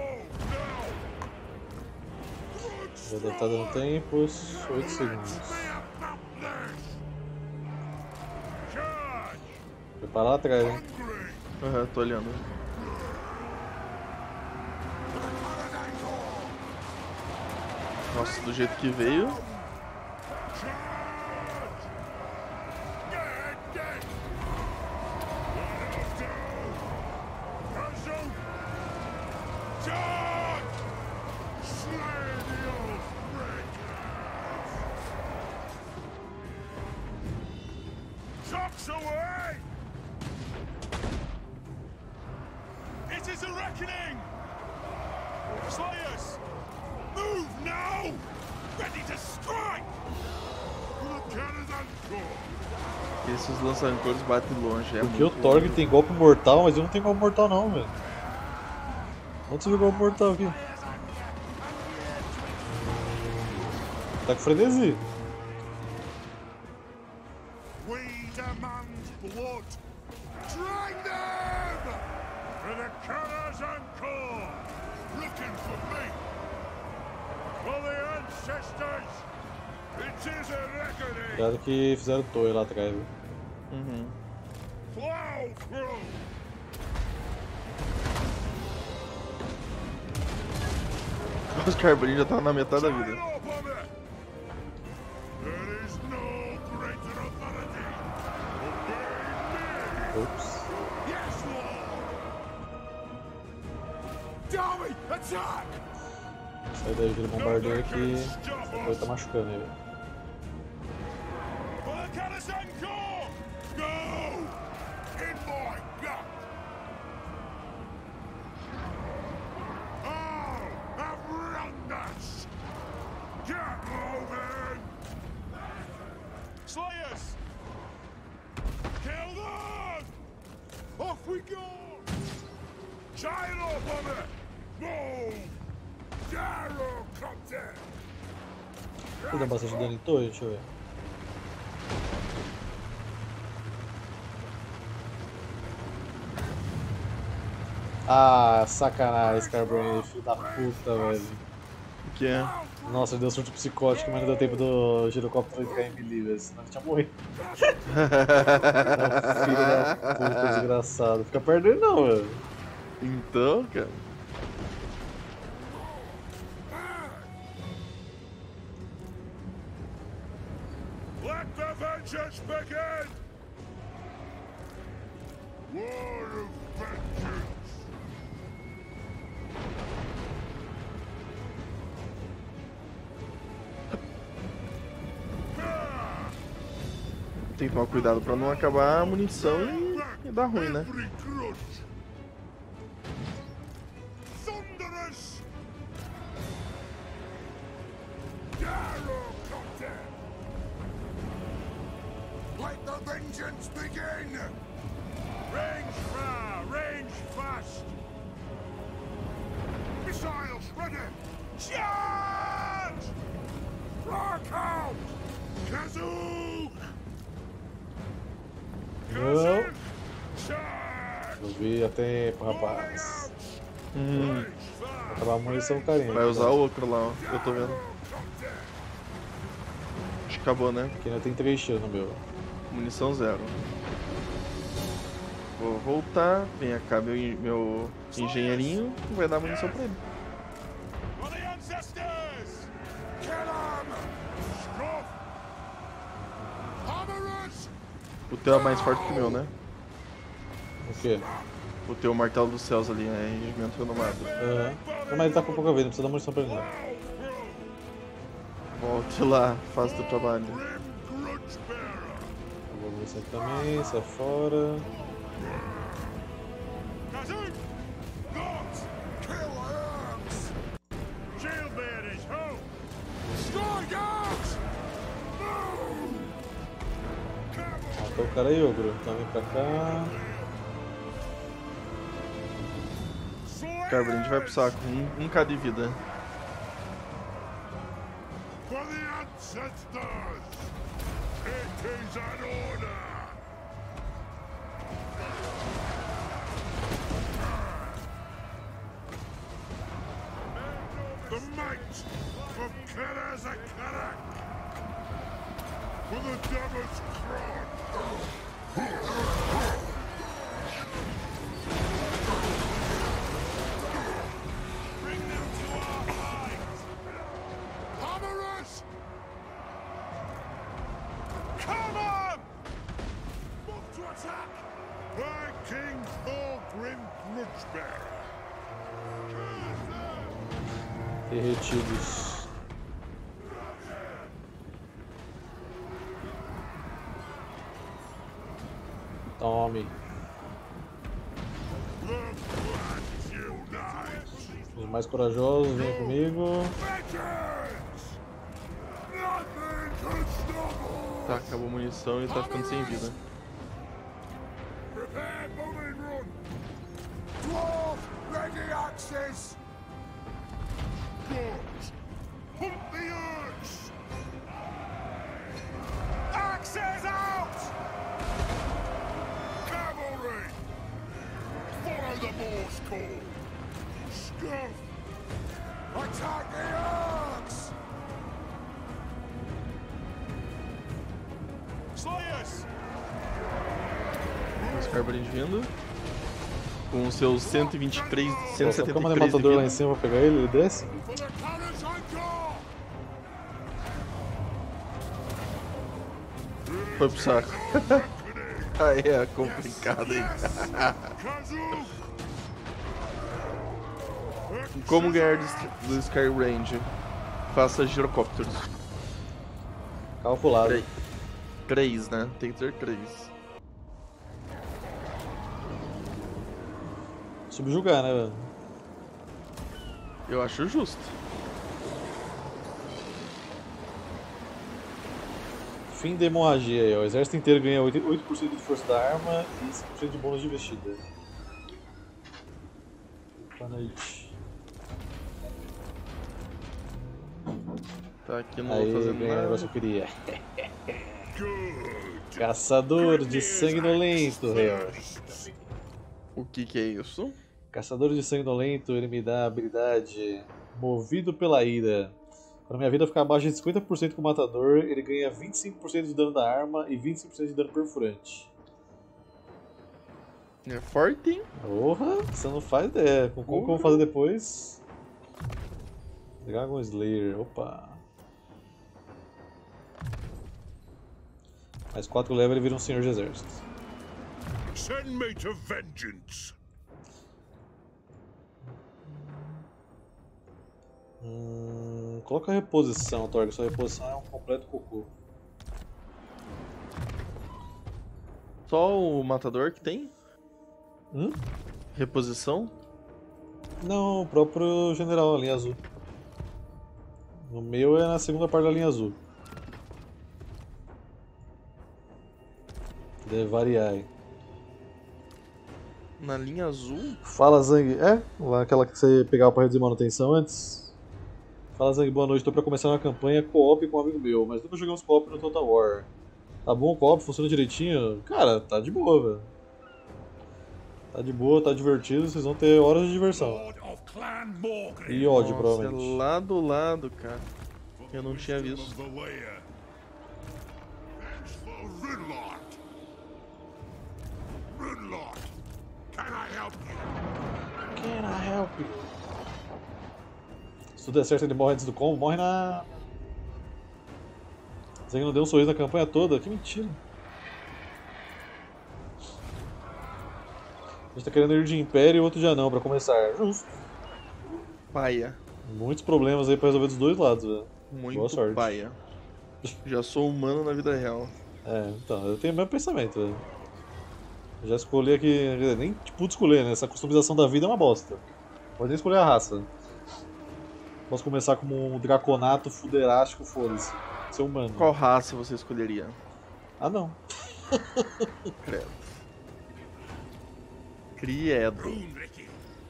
S2: Já deve estar dando tempos. 8 segundos.
S3: now. Charge.
S2: Prepara lá atrás, hein?
S3: Hungry.
S1: Aham, tô olhando. Nossa, do jeito que veio.
S3: Away! It is a reckoning! Slayers! Move now! Ready to strike! The cannons and core!
S1: Esses lança-cores batem longe.
S2: Porque o Torg tem golpe mortal, mas eu não tenho golpe mortal não, velho. Onde você viu golpe mortal aqui? Tá com frenesi.
S3: We demand blood! Drag them! For the cannons and core! Looking for me! For the ancestors! It is a reckoning!
S2: Cuidado que fizeram torre lá atrás, viu?
S1: Uhum.
S3: Plow through!
S1: Os Carburinho já tá na metade da vida.
S3: Sign up on it! There is no greater authority! Obey me!
S2: Ops.
S3: Yes, Lord! Darby, attack!
S2: Sai daí, aquele bombardeiro aqui. Essa coisa tá machucando ele.
S3: For the Cannison Corps! Go! In my gut! Oh, have wronged us! Get moving! Slayers! Kill them! Off we go! Shine up on it! Move! Gyrocopter!
S2: Tô dando bastante dano em torre, deixa eu ver. Ah, sacanagem, Carbone, filho da puta, velho.
S1: O que é?
S2: Nossa, ele deu surto psicótico, mas não deu tempo do girocóptero entrar em melee, velho, senão ele tinha morrido. Filho da puta, desgraçado. Fica perto dele não, velho.
S1: Então, cara.
S3: Let the vengeance begin! War of vengeance!
S1: Tem que tomar cuidado pra não acabar a munição e dar ruim, né?
S3: Every grudge! Thunderous! Gyrocopter! Let the vengeance begin! Range far, range fast! Missiles ready! Charge! Rock out! Kazoo!
S2: Não.
S3: Charge!
S2: Eu vi a tempo, rapaz.
S3: Range
S2: Vai
S3: far!
S2: acabar a munição carinha.
S1: Vai usar o outro lá, ó. Eu tô vendo.
S3: Gyrocopter!
S1: Acho que acabou, né?
S2: Aqui ainda tem 3 tiros no meu.
S1: Munição 0. Vou voltar. Vem cá, meu engenheirinho. Vai dar munição pra ele.
S3: For the ancestors! Kill them! Scruff! Hammerers!
S1: O teu é mais forte que o meu, né?
S2: O quê?
S1: O teu martelo dos céus ali, é regimento renomado.
S2: Aham. Não, mas ele tá com pouca vida, não precisa dar munição pra ele não.
S1: Volte lá, faz o teu trabalho.
S3: Grim Grudge Bearer!
S2: Eu vou ver isso aqui também, sai fora.
S3: Kazoo! Not! Kill Arms! Shield bearers, ho! Strike out! Move!
S2: Matou o cara aí, ogro. Então vem pra cá.
S1: Carburinho, a gente vai pro saco. 1k de vida.
S3: For the ancestors! It is an order! The might of Karazakarak! For the Devil's Crown! Bring them to our height!
S2: Derretidos. Tome. Os mais corajosos, vem comigo.
S1: Tá, acabou a munição e tá ficando sem vida.
S3: Prepare bombing run. Dwarf, ready axes. Guns, hump the urge. Axes out. Cavalry, follow the Morse code. Scuff, attack the orcs. Slayers.
S1: Scarbrand vindo. Com os seus 123,
S2: Só como é
S1: 173 de
S2: matador lá em
S1: vida.
S2: cima pra pegar ele, ele desce.
S3: For the cannons and go.
S1: Foi pro saco. Aí é complicado, hein?
S3: Kazoo.
S1: Como ganhar do Skyrange? Faça girocópteros.
S2: Calculado.
S1: 3, né? Tem que ter 3.
S2: Subjugar, né, velho?
S1: Eu acho justo.
S2: Fim da hemorragia aí, ó. O exército inteiro ganha 8% de força da arma e 5% de bônus de investida. Boa noite.
S1: Tá, aqui eu não
S2: Aí,
S1: vou fazer
S2: ganhei o negócio
S1: nada.
S2: que eu queria.
S3: Good.
S2: Caçador de sanguinolento, Reor.
S1: O que é isso?
S2: Caçador de sanguinolento, ele me dá a habilidade Movido pela Ira. Quando minha vida ficar abaixo de 50% com o matador, ele ganha 25% de dano da arma e 25% de dano perfurante.
S1: É forte, hein?
S2: Porra, você não faz ideia. Como que eu vou fazer depois? Dragon Slayer, opa. Mais 4 level ele vira um senhor de exército.
S3: Send me to vengeance.
S2: Coloca a reposição, Torg. Sua reposição é um completo cocô.
S1: Só o matador que tem?
S2: Hum?
S1: Reposição?
S2: Não, o próprio general, a linha azul. O meu é na segunda parte da linha azul. Deve variar aí.
S1: Na linha azul?
S2: Fala, Zang. É? Lá aquela que você pegava pra reduzir manutenção antes? Fala, Zang, boa noite. Tô pra começar uma campanha co-op com um amigo meu, mas nunca jogamos co-op no Total War. Tá bom o co-op? Funciona direitinho? Cara, tá de boa, velho. Tá de boa, tá divertido, vocês vão ter horas de diversão.
S3: Lord of Clan Morgan.
S2: E ódio,
S1: Nossa,
S2: provavelmente.
S1: é lá do lado, cara. Eu não tinha visto.
S3: Rinlot. Rinlot. Can I help you?
S2: Can I help you? Se tudo der certo, ele morre antes do combo, morre na. Zang não deu um sorriso na campanha toda, que mentira. A gente tá querendo ir de Império e o outro de Anão pra começar. Justo.
S1: Paia.
S2: Muitos problemas aí pra resolver dos dois lados, velho.
S1: Muito
S2: Boa sorte.
S1: paia. Já sou humano na vida real.
S2: É, então, eu tenho o mesmo pensamento, velho. Eu já escolhi aqui, quer dizer, nem pude escolher, né? Essa customização da vida é uma bosta. Pode nem escolher a raça. Posso começar como um draconato fuderástico, foda-se. Ser humano.
S1: Qual raça você escolheria?
S2: Ah, não.
S1: Credo. Credo.
S3: Runriki.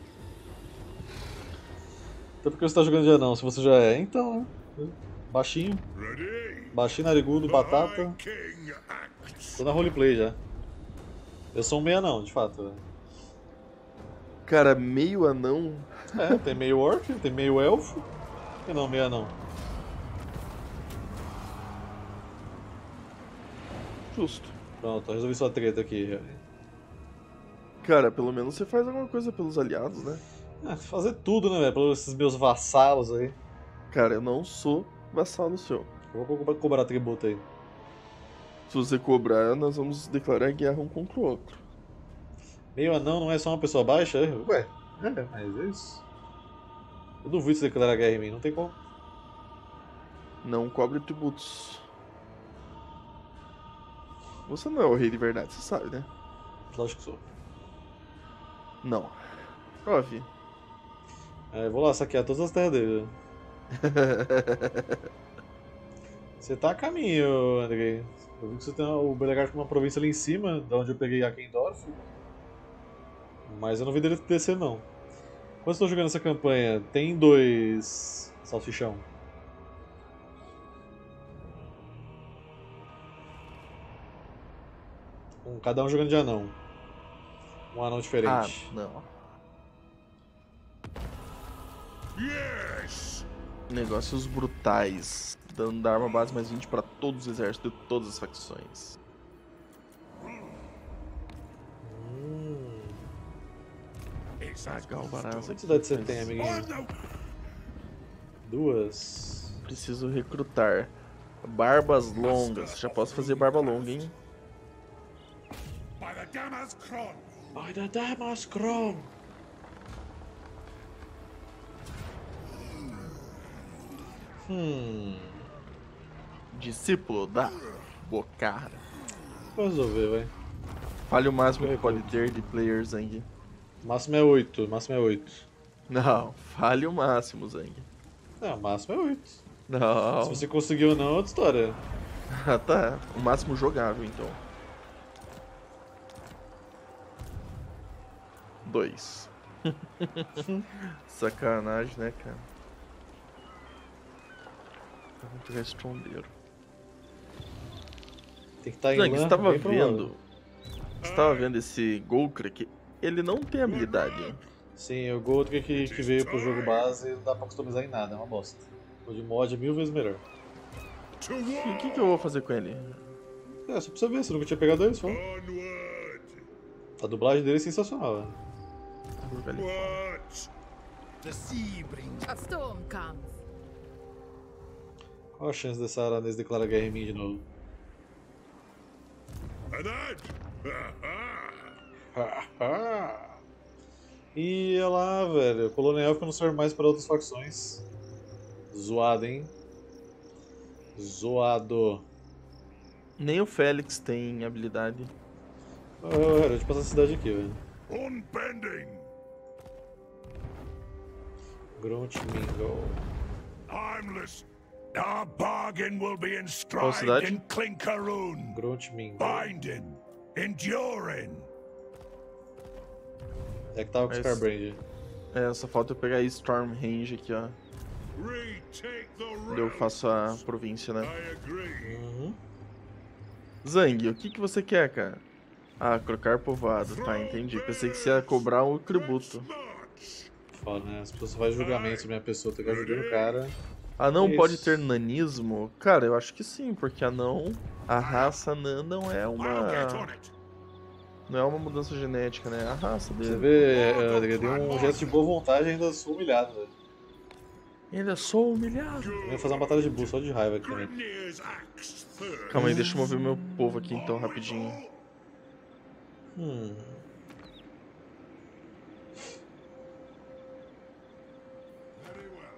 S2: Até porque você tá jogando de anão, se você já é, então, né? Baixinho,
S3: Ready.
S2: baixinho, narigudo, batata.
S3: My king acts.
S2: Tô na roleplay já. Eu sou um meio anão, de fato, velho.
S1: Cara, meio anão.
S2: É, tem meio orc, tem meio elfo. E não, meio anão.
S1: Justo.
S2: Pronto, resolvi sua treta aqui.
S1: Cara, pelo menos você faz alguma coisa pelos aliados, né?
S2: É, fazer tudo, né, velho? Pelos esses meus vassalos aí.
S1: Cara, eu não sou vassalo seu.
S2: Eu vou cobrar tributo aí.
S1: Se você cobrar, nós vamos declarar guerra um contra o outro.
S2: Meio anão não é só uma pessoa baixa? Ué, mas é isso. Eu duvido de você declarar guerra em mim, não tem como.
S1: Não cobre tributos. Você não é o rei de verdade, você sabe, né?
S2: Lógico que sou.
S1: Não. Prove.
S2: Vou lá saquear todas as terras dele. Você tá a caminho, Andrei. Eu vi que você tem o Belegard com uma província ali em cima, da onde eu peguei Akendorf. Mas eu não vi dele descer, não. Quando estou jogando essa campanha, tem 2 salsichão. Cada um jogando de anão. Um anão diferente.
S1: Não.
S3: Yes!
S1: Negócios brutais. Dando arma base mais 20 pra todos os exércitos de todas as facções. Galvaraz
S2: Quantas cidades você tem, amiguinho?
S3: On the
S2: 2.
S1: Preciso recrutar. Barbas longas. Já posso fazer barba longa, hein?
S3: by the Damaskron!
S2: By the Damaskron!
S1: Discípulo da Bocara.
S2: Vou resolver, vai.
S1: Fale o máximo que pode ter de players, Zang.
S2: Máximo é 8, máximo é 8.
S1: Não, fale o máximo, Zang.
S2: Não, máximo é 8. Se
S1: Não.
S2: você conseguiu ou não, é outra história.
S1: Ah, tá. O máximo jogável, então. 2. Sacanagem, né, cara? Vamos pegar esse trondeiro.
S2: Tem que estar em
S1: Zang,
S2: lã,
S1: você tava
S2: bem provável.
S1: vendo... Você tava vendo esse Golkrek? Ele não tem habilidade.
S2: Sim, o Gold que veio pro jogo base não dá pra customizar em nada, é uma bosta. O de mod é 1000 vezes melhor.
S3: To
S1: E
S3: war!
S1: o que eu vou fazer com ele?
S2: Só pra você ver, você nunca tinha pegado ele, só.
S3: Onward!
S2: A dublagem dele é sensacional, velho.
S3: What?
S4: The sea brings
S5: A storm comes.
S2: Qual a chance dessa aranês declarar guerra em mim de novo?
S3: And that?
S2: E olha lá, velho. O Colônia Élfica não serve mais para outras facções. Zoado, hein? Zoado.
S1: Nem o Félix tem habilidade.
S2: Deixa eu passar a cidade aqui, velho.
S3: Unbending!
S2: Gruntmingle.
S3: Armless! Our bargain will be
S1: Qual cidade?
S3: inscribed in Clinkeroon!
S2: Gruntmingle.
S3: Binding! Enduring!
S2: É que tava com o
S1: Mas-
S2: Scarbrand.
S1: Só falta eu pegar Storm Range aqui, ó.
S3: Retake the
S1: Onde eu
S3: realm!
S1: faço a província, né?
S3: I agree!
S2: Uhum.
S1: Zang, o que você quer, cara? Ah, colocar povoado. Tá, entendi. Pensei que você ia cobrar o tributo.
S3: March!
S2: Foda, né? As pessoas fazem julgamento sobre a minha pessoa, tem que ajudar o cara.
S1: Ah, não
S2: Isso.
S1: pode ter nanismo? Cara, eu acho que sim, porque a raça Nan não é
S3: I'll get on
S1: uma...
S3: it!
S1: Não é uma mudança genética, né? A raça
S2: Você
S1: dele.
S2: vê, ele deu um gesto de boa vontade e ainda sou humilhado, velho.
S1: Ele é só humilhado.
S2: Eu ia fazer uma batalha de bull só de raiva aqui também.
S3: Grimnir's axe first!
S1: Calma aí, deixa eu mover meu povo aqui então, rapidinho.
S3: Very well.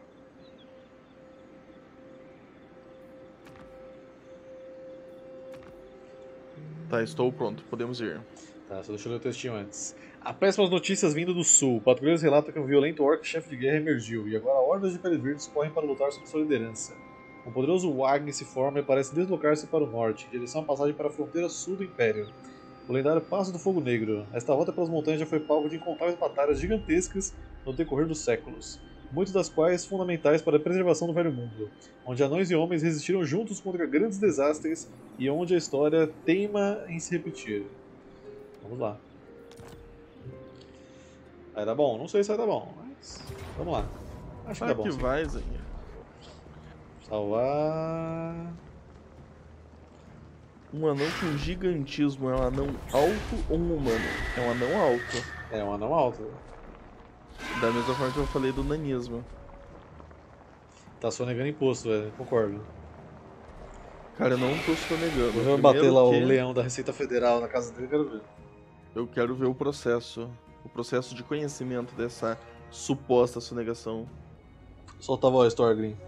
S1: Tá, estou pronto. Podemos ir.
S2: Tá, só deixa eu ler o textinho antes. Há péssimas notícias vindo do sul. Patrulheiros relatam que um violento orc-chefe de guerra emergiu, e agora hordas de peles verdes correm para lutar sob sua liderança. Um poderoso Wagner se forma e parece deslocar-se para o norte, em direção à passagem para a fronteira sul do Império. O lendário Passo do Fogo Negro. Esta rota pelas montanhas já foi palco de incontáveis batalhas gigantescas no decorrer dos séculos, muitas das quais fundamentais para a preservação do Velho Mundo, onde anões e homens resistiram juntos contra grandes desastres e onde a história teima em se repetir. Vamos lá. Vai dar bom? Não sei se vai dar bom, mas vamos lá. Acho que dá
S1: Vai
S2: bom.
S1: que
S2: sim.
S1: vai, Zang.
S2: Salvar.
S1: Um anão com gigantismo é um anão alto ou um humano? É um anão alto.
S2: É um anão alto.
S1: Da mesma forma que eu falei do nanismo.
S2: Tá sonegando imposto, velho. Concordo.
S1: Cara, eu não tô sonegando.
S2: Vou bater lá
S1: Primeiro
S2: o leão da Receita Federal na casa dele, quero ver.
S1: Eu quero ver o processo de conhecimento dessa suposta sonegação.
S2: Solta a voz, Thorgrim.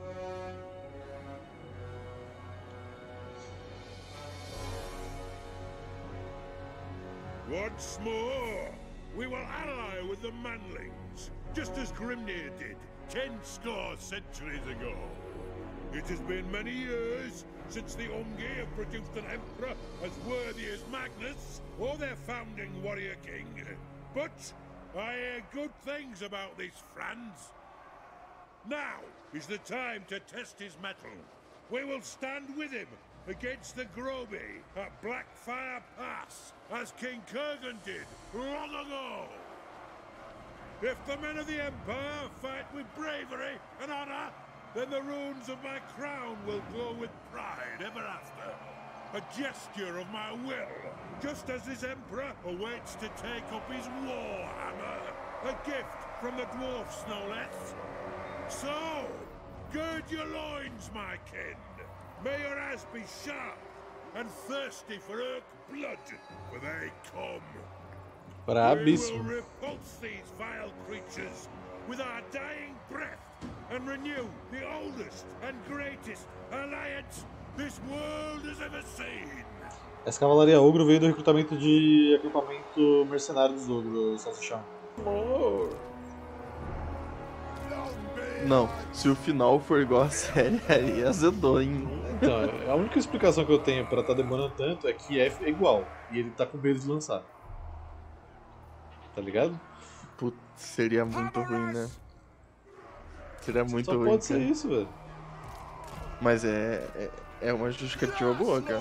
S3: Once more, we will ally with the Manlings, just as Grimnir did 10 score centuries ago. It has been many years since the Ungi have produced an emperor as worthy as Magnus or their founding warrior king. But I hear good things about this Franz. Now is the time to test his mettle. We will stand with him against the Groby at Blackfire Pass, as King Kurgan did long ago. If the men of the Empire fight with bravery and honor, then the runes of my crown will glow with pride ever after. A gesture of my will, just as this Emperor awaits to take up his war hammer. A gift from the dwarfs, no less. So, gird your loins, my kin. May your eyes be sharp and thirsty for Urk blood, for they come. We
S2: Brabíssimo.
S3: will repulse these vile creatures with our dying breath and renew the oldest and greatest alliance this world has ever seen.
S2: Essa cavalaria ogro veio do recrutamento de acampamento mercenário dos ogros, Salsichão.
S1: Não, se o final for igual a série, aí azedou, hein?
S2: Então, a única explicação que eu tenho pra estar demorando tanto é que é igual, e ele tá com medo de lançar. Tá ligado?
S1: Putz, seria muito ruim, né? Seria muito
S2: Só
S1: ruim,
S2: pode ser
S1: cara.
S2: isso, velho.
S1: Mas é uma justificativa boa, cara.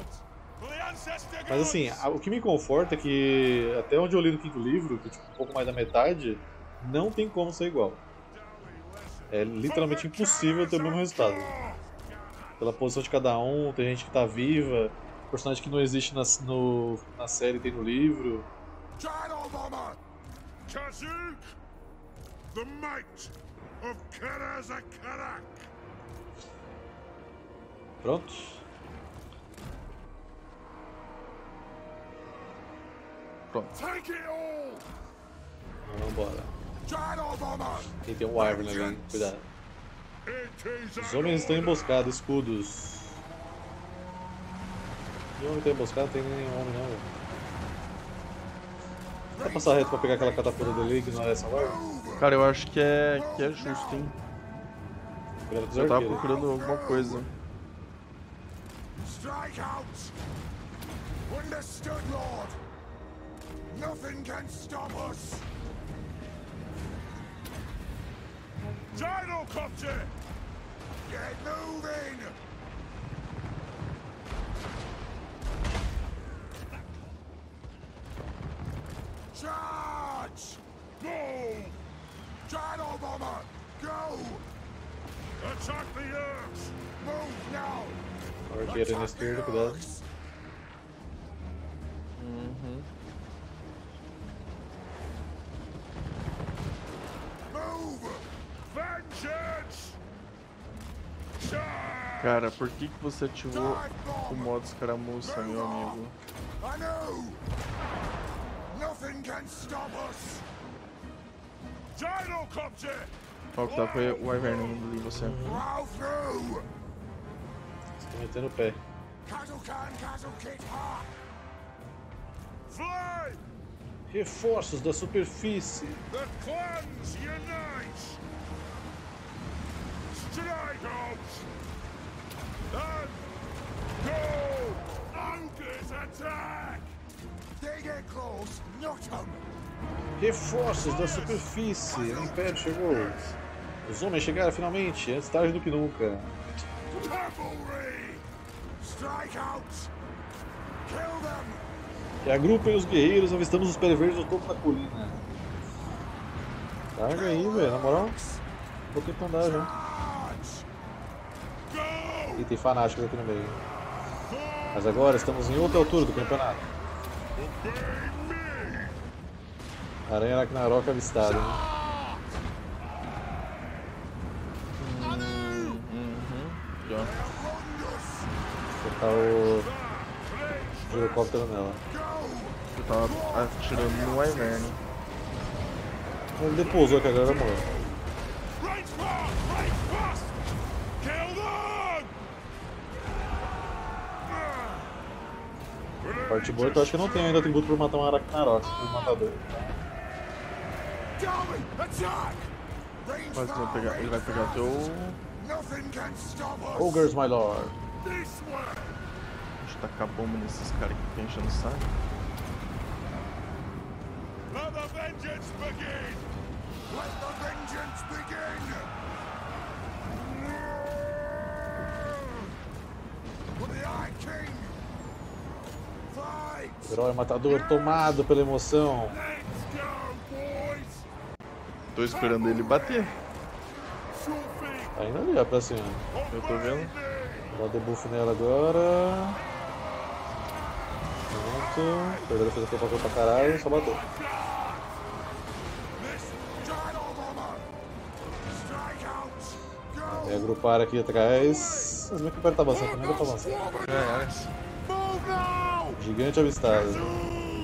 S2: Mas assim, o que me conforta é que até onde eu li no quinto livro, que é tipo um pouco mais da metade, não tem como ser igual. É literalmente impossível ter o mesmo resultado. Pela posição de cada um, tem gente que tá viva, personagem que não existe na série tem no livro.
S3: Kazuk, the might of Karazakarak.
S2: Pronto?
S3: Take it all.
S2: Vambora.
S3: Bomber.
S2: Tem que ter um Wyvern ali, cuidado. Os homens estão emboscados, escudos. E homem tá emboscado, não tem nenhum homem não, velho. Dá pra passar reto pra pegar aquela catapulta dele e ignorar essa Wyvern?
S1: Cara, eu acho que é justo, hein?
S2: Cuidado com os
S1: Eu tava
S2: arqueiros.
S1: procurando alguma coisa.
S3: Strike out. Understood, Lord. Nothing can stop us. Gyrocopter! Get moving! Charge! Move! Gyro bomber! Go! Attack the Urks! Move now!
S2: Arqueiro na esquerda, cuidado.
S3: Move! Vengeance! Charge!
S1: Cara, por que você ativou o modo escaramuça, meu amigo?
S3: I know! Nothing can stop us! Gyrocopter!
S1: Ó, que tá com o Wyvern indo em você.
S3: Plow through!
S2: Estão metendo o pé.
S3: Castle kit hard! Fly!
S2: Reforços da superfície.
S3: The clans unite! Strike out! And go! Ogres attack! They get close, not them!
S2: Reforços da superfície. O Império chegou. Os homens chegaram finalmente, antes tarde do que nunca.
S3: Cavalry! Strike out! Kill them!
S2: Que agrupem os guerreiros, avistamos os perversos no topo da colina. Carga aí, velho, na moral. Vou tentar andar já.
S3: Charge! Go!
S2: E tem fanáticos aqui no meio. Mas agora estamos em outra altura do campeonato.
S3: Obey me!
S2: Aranha Ragnarok avistada, hein?
S1: Aqui, ó.
S2: Vou botar o girocóptero nela.
S3: Go!
S1: tava atirando no Wyvern.
S2: Ele depousou que a galera morreu. A parte boa é que eu acho que eu não tenho ainda atributo pra matar um Arachnarok, um matador.
S1: Mas ele vai pegar o teu...
S2: Ogres, my lord.
S1: Deixa eu tacar bomba nesses caras que ficam enchendo o saco.
S3: Let the vengeance begin! Let the vengeance begin! For the Eye King! Fight!
S2: O herói matador tomado pela emoção.
S3: Let's go, boys!
S1: Tô esperando ele bater.
S2: Tá indo ali, ó, pra cima.
S1: Eu tô vendo.
S2: Vou dar debuff nela agora. Pronto. Perdeu a defesa pra caralho, só bateu. Vem agrupar aqui atrás. Mas meu equipamento tá avançando, também dá pra avançar. Gigante avistado.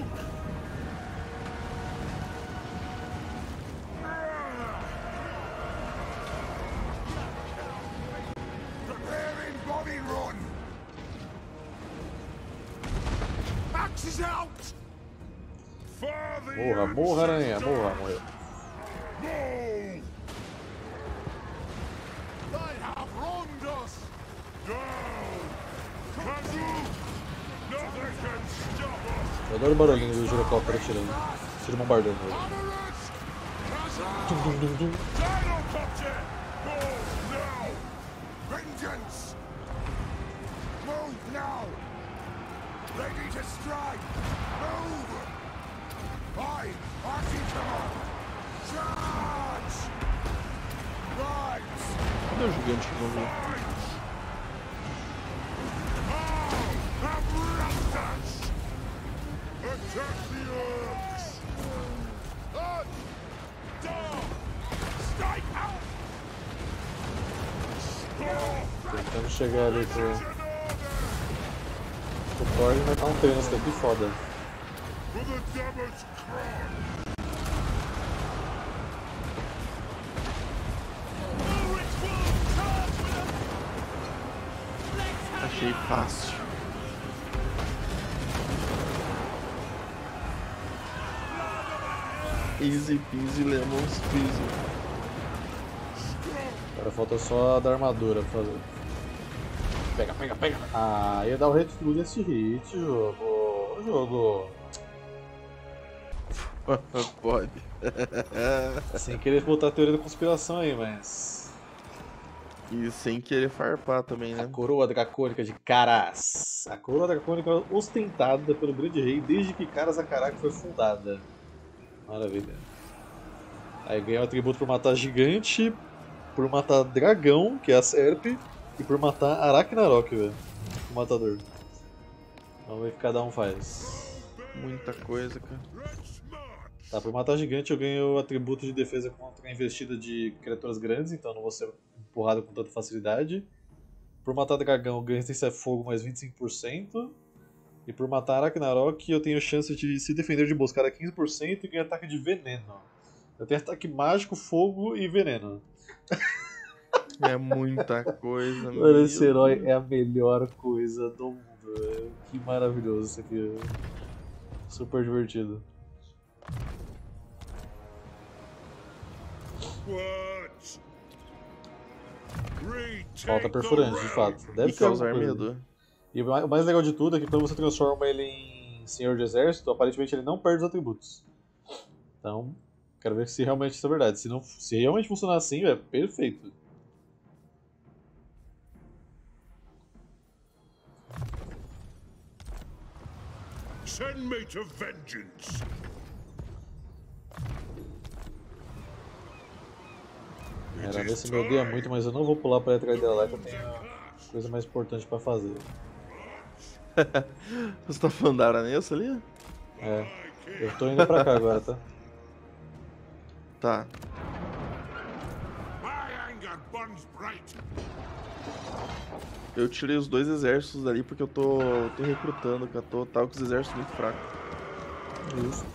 S2: Morra, morra, aranha, morra, morreu. Eu adoro o barulhinho do girocóptero atirando. Tiro bombardando ele. Tum, tum, tum, tum.
S1: Cadê o gigante que não viu?
S2: Tentando chegar ali pro Thor e vai dar um treino nesse daqui foda.
S1: Achei fácil. Easy peasy lemon squeezy.
S2: Agora falta só a da armadura pra fazer. Pega, pega, pega. Ah, ia dar o retro desse hit, jogo.
S1: Pode.
S2: Sem querer botar a teoria da conspiração aí, mas...
S1: E sem querer farpar também, né?
S2: A coroa dracônica de Caras. A coroa dracônica ostentada pelo grande rei desde que Caras Akarak foi fundada. Maravilha. Aí ganha o atributo por matar gigante, por matar dragão, que é a Serp, e por matar Arachnarok, velho. O matador. Vamos ver o que cada um faz.
S1: Muita coisa, cara.
S2: Tá, por matar gigante eu ganho o atributo de defesa contra a investida de criaturas grandes, então não vou ser empurrado com tanta facilidade. Por matar dragão eu ganho resistência a fogo mais 25%. E por matar Arachnarok eu tenho chance de se defender de emboscada 15% e ganho ataque de veneno. Eu tenho ataque mágico, fogo e veneno.
S1: É muita coisa, meu.
S2: Mano, esse herói é a melhor coisa do mundo, velho. Que maravilhoso isso aqui. Super divertido. Falta perfurante, de fato. Deve
S1: E
S2: ser
S1: causar
S2: alguma coisa.
S1: medo.
S2: E o mais legal de tudo é que quando você transforma ele em senhor de exército, aparentemente ele não perde os atributos. Então, quero ver se realmente isso é verdade. Se realmente funcionar assim, é perfeito.
S3: Send me to vengeance.
S2: Era ver se me odeia muito, mas eu não vou pular pra ir atrás dela lá que eu tenho coisa mais importante pra fazer.
S1: Você tá falando da Aranessa ali?
S2: É, eu tô indo pra cá agora, tá?
S1: Tá.
S3: My anger burns bright.
S1: Eu tirei os 2 exércitos dali porque eu tô recrutando, que eu tô com os exércitos muito fracos.
S2: Justo.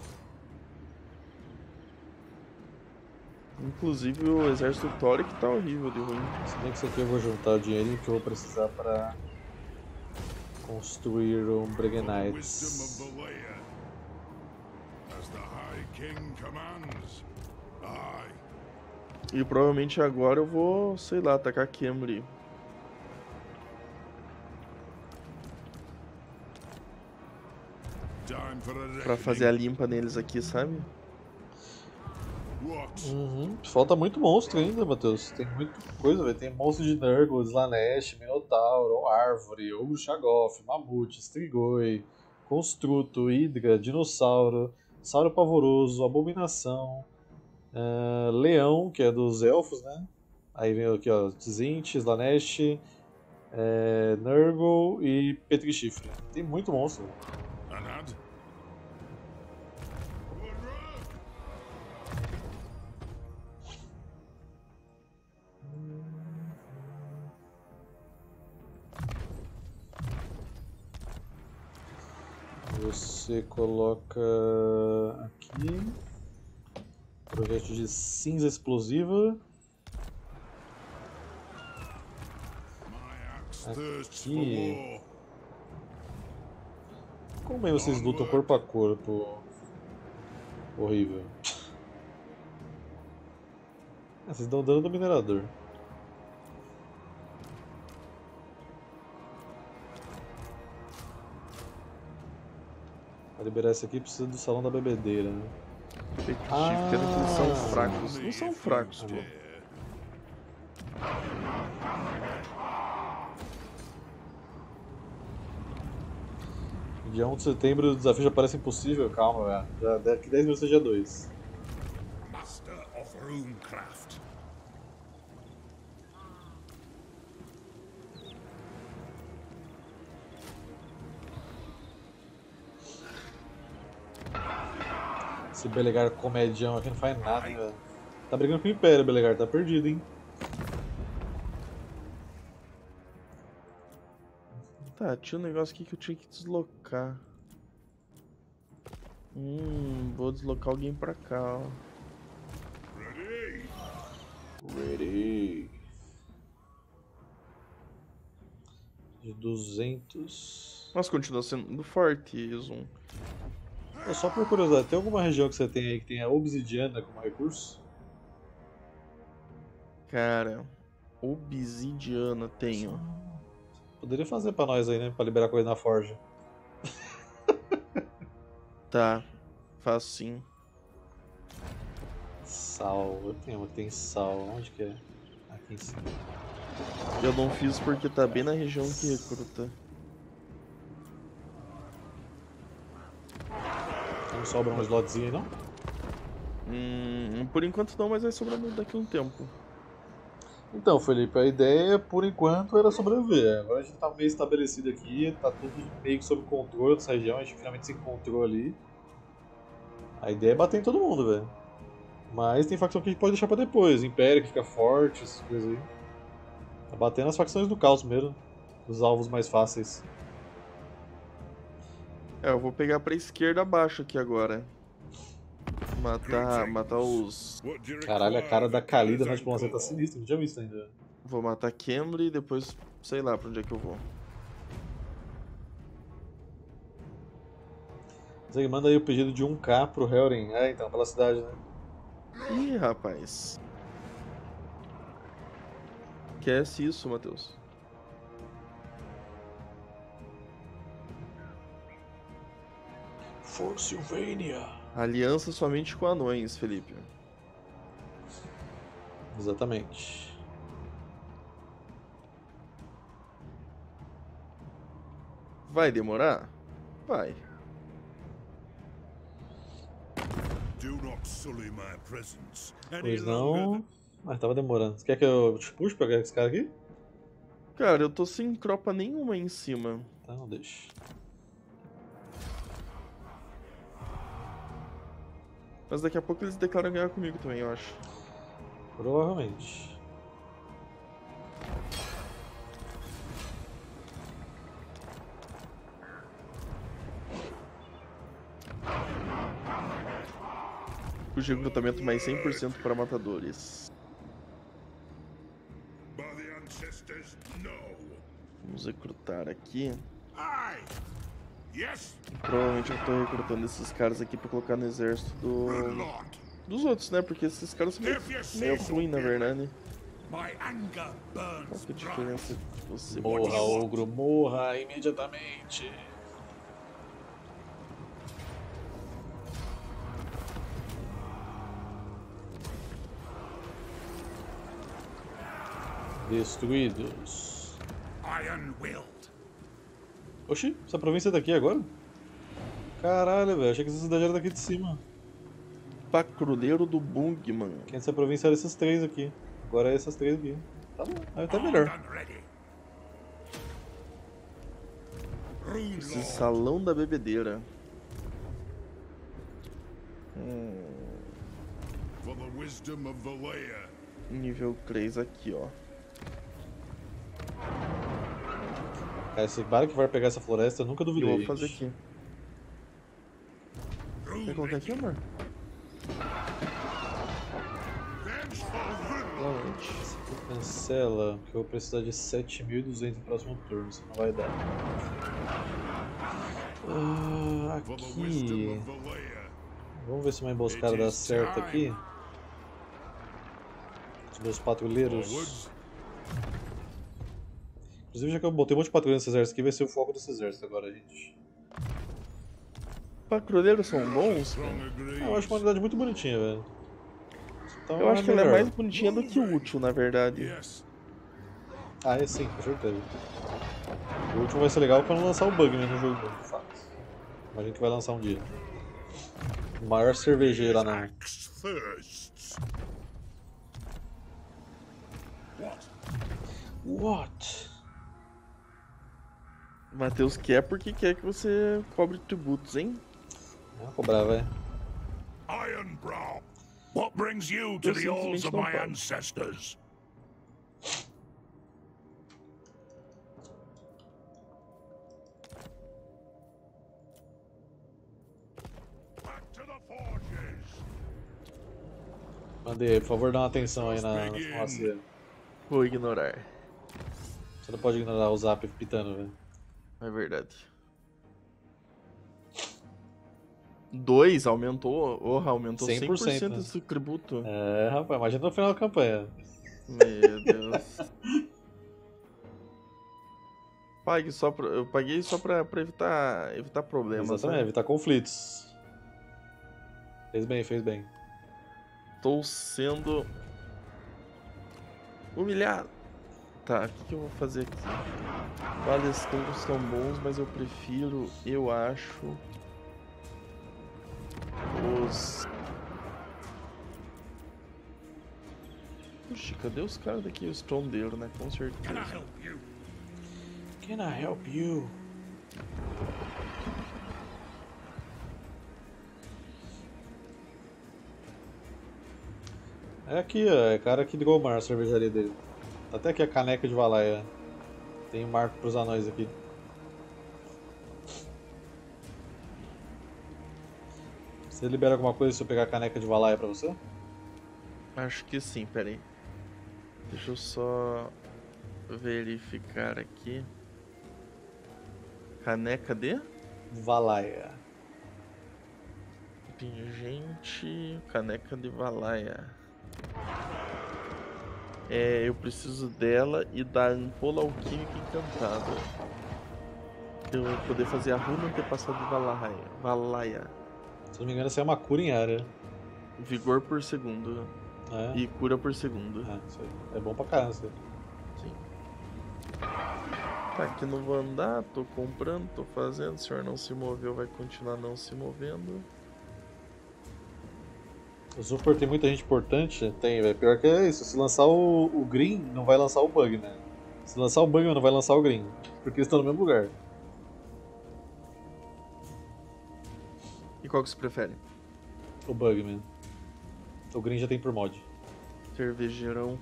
S1: Inclusive o exército Toric tá horrível de ruim.
S2: Se bem que isso aqui eu vou juntar o dinheirinho que eu vou precisar para construir um Breguenites.
S1: E provavelmente agora eu vou, sei lá, atacar Khemri. Pra fazer a limpa neles aqui, sabe?
S2: Uhum. Falta muito monstro ainda, Matheus. Tem muita coisa, velho. Tem monstro de Nurgle, Slanesh, Minotauro, Árvore, Ogro Shaggoth, Mamute, Strigoi, Construto, Hydra, Dinossauro, Sauro Pavoroso, Abominação, Leão, que é dos Elfos, né? Aí vem aqui, ó, Tzint, Slanesh, Nurgle e Petrichifre. Tem muito monstro. Você coloca aqui projétil de cinza explosiva. Aqui. Como é que vocês lutam corpo a corpo? Horrível. Vocês dão dano do minerador. Para liberar esse aqui precisa do salão da bebedeira, né?
S1: Pena que eles são fracos. Não são fracos, pô.
S2: Dia 1 de setembro o desafio já parece impossível, calma, velho. Já daqui 10 minutos é dia 2.
S3: Master of Runecraft.
S2: Esse Belegar comedião aqui não faz nada, velho. Tá brigando com o Império, Belegar, tá perdido, hein?
S1: Tá, tinha um negócio aqui que eu tinha que deslocar. Vou deslocar alguém pra cá, ó.
S2: Ready. De 200.
S1: Nossa, continua sendo forte, Zoom.
S2: Só por curiosidade, tem alguma região que você tem aí que tem a obsidiana como recurso?
S1: Cara, obsidiana tenho.
S2: Poderia fazer pra nós aí, né? Pra liberar coisa na forja.
S1: Tá, faço sim.
S2: Sal, eu tenho uma que tem sal. Onde que é? Aqui em cima.
S1: Eu não fiz porque tá bem na região que recruta.
S2: Não sobra um slotzinho aí, não?
S1: Por enquanto não, mas vai sobrando daqui a um tempo.
S2: Então, Felipe, a ideia por enquanto era sobreviver. Agora a gente tá meio estabelecido aqui, tá tudo meio que sob controle dessa região, a gente finalmente se encontrou ali. A ideia é bater em todo mundo, velho. Mas tem facção que a gente pode deixar pra depois, Império que fica forte, essas coisas aí. Tá batendo as facções do caos mesmo, os alvos mais fáceis.
S1: Eu vou pegar pra esquerda abaixo aqui agora. Matar os...
S2: Caralho, a cara da Kalida na diplomacia tá sinistra, não tinha visto ainda.
S1: Vou matar Khemri e depois, sei lá pra onde é que eu vou.
S2: Zé, manda aí o pedido de 1k pro Helren. Então, pela cidade, né?
S1: Ih, rapaz. Esquece isso, Matheus.
S2: For Sylvania.
S1: Aliança somente com anões, Felipe.
S2: Exatamente.
S1: Vai demorar? Vai.
S2: Pois não. Mas tava demorando. Você quer que eu te puxe pra pegar esse cara aqui?
S1: Cara, eu tô sem tropa nenhuma aí em cima.
S2: Tá, não deixa.
S1: Mas daqui a pouco eles declaram guerra comigo também, eu acho.
S2: Provavelmente.
S1: Custo de recrutamento mais 100% para matadores.
S3: By the ancestors, no.
S1: Vamos recrutar aqui.
S3: Aye. Yes.
S1: Provavelmente eu tô recrutando esses caras aqui pra colocar no exército dos outros, né? Porque esses caras são meio ruins, na verdade.
S3: My anger
S1: Qual
S3: burns
S1: que é a diferença de você?
S2: Morra, ogro, morra imediatamente. Destruídos.
S3: Iron-willed.
S2: Oxi, essa província é daqui agora? Caralho, velho, achei que essa cidade era daqui de cima.
S1: Patrulheiro do Bungman.
S2: Que essa província era esses três aqui. Agora é essas três aqui. Tá bom, é até melhor.
S3: Armed and ready. Rune
S1: Esse
S3: Lord.
S1: salão da bebedeira.
S3: For the wisdom of Valea.
S1: Nível 3 aqui, ó.
S2: Cara, esse cara que vai pegar essa floresta eu nunca
S1: Eu
S2: duvidei.
S1: vou fazer
S2: gente.
S1: aqui. Quer colocar aqui, amor? Provavelmente.
S2: Cancela, que eu vou precisar de 7.200 no próximo turno, isso não vai dar.
S3: For the
S2: Aqui.
S3: wisdom of Valea.
S2: Vamos ver se uma emboscada dá certo aqui. Os meus patrulheiros.
S3: Forwards.
S2: Inclusive, já que eu botei um monte de patrulha nesse exército aqui, vai ser o foco desse exército agora, gente.
S1: Patrulheiros são bons?
S3: Strong agrees.
S2: Eu acho uma unidade muito bonitinha, velho. Então,
S1: Eu acho que ela é
S2: melhor.
S1: mais bonitinha do que útil, na verdade.
S3: Yes.
S2: Ah, é sim, com certeza. O último vai ser legal quando lançar o Bugman no jogo, de fato. Imagina que vai lançar um dia. O maior cervejeiro lá na.
S3: Axe thirsts. What?
S2: What?
S1: Matheus quer porque quer que você cobre tributos, hein?
S2: Vou cobrar, velho.
S3: Ironbrow. What brings you to
S1: Eu
S3: the halls
S1: simplesmente
S3: of
S1: não
S3: my
S1: pago.
S3: ancestors? Back to the forges.
S2: Mandei aí, por favor, dá uma atenção aí na fumaceira.
S1: Vou ignorar.
S2: Você não pode ignorar o zap pitando, velho.
S1: É verdade. 2 aumentou, aumentou 100%,
S2: 100%, né?
S1: esse tributo.
S2: É, rapaz, imagina no final da campanha.
S1: Meu Deus. Eu paguei só pra evitar problemas.
S2: Exatamente,
S1: Né?
S2: evitar conflitos. Fez bem, fez bem.
S1: Tô sendo humilhado. Tá, o que eu vou fazer aqui? Palestrantes são bons, mas eu prefiro, eu acho, os... Puxa, cadê os caras daqui? Os tondeiros, né? Com
S3: Can I
S1: certeza.
S3: help you?
S2: Can I help you? É aqui, ó, é cara aqui de Golmar, a cervejaria dele. Tá até aqui a caneca de Valaia. Tem um marco pros anões aqui. Você libera alguma coisa se eu pegar a caneca de Valaia pra você?
S1: Acho que sim, peraí. Deixa eu só verificar aqui. Caneca de?
S2: Valaia.
S1: Pingente, caneca de Valaia. É, eu preciso dela e da ampola alquímica encantada. Pra eu poder fazer a runa antepassada de Valaia.
S2: Se não me engano, essa é uma cura em área.
S1: Vigor por segundo.
S2: É,
S1: E cura por segundo.
S2: isso aí. É bom pra caramba isso aí.
S1: Sim. Tá, aqui não vou andar, tô comprando, tô fazendo. O senhor não se moveu, vai continuar não se movendo.
S2: O Super tem muita gente importante? Tem, velho. Pior que é isso. Se lançar o Green, não vai lançar o Bug, né? Se lançar o Bug, não vai lançar o Green. Porque eles estão no mesmo lugar.
S1: E qual que você prefere?
S2: O Bugman. O Green já tem por mod.
S1: Cervejeirão.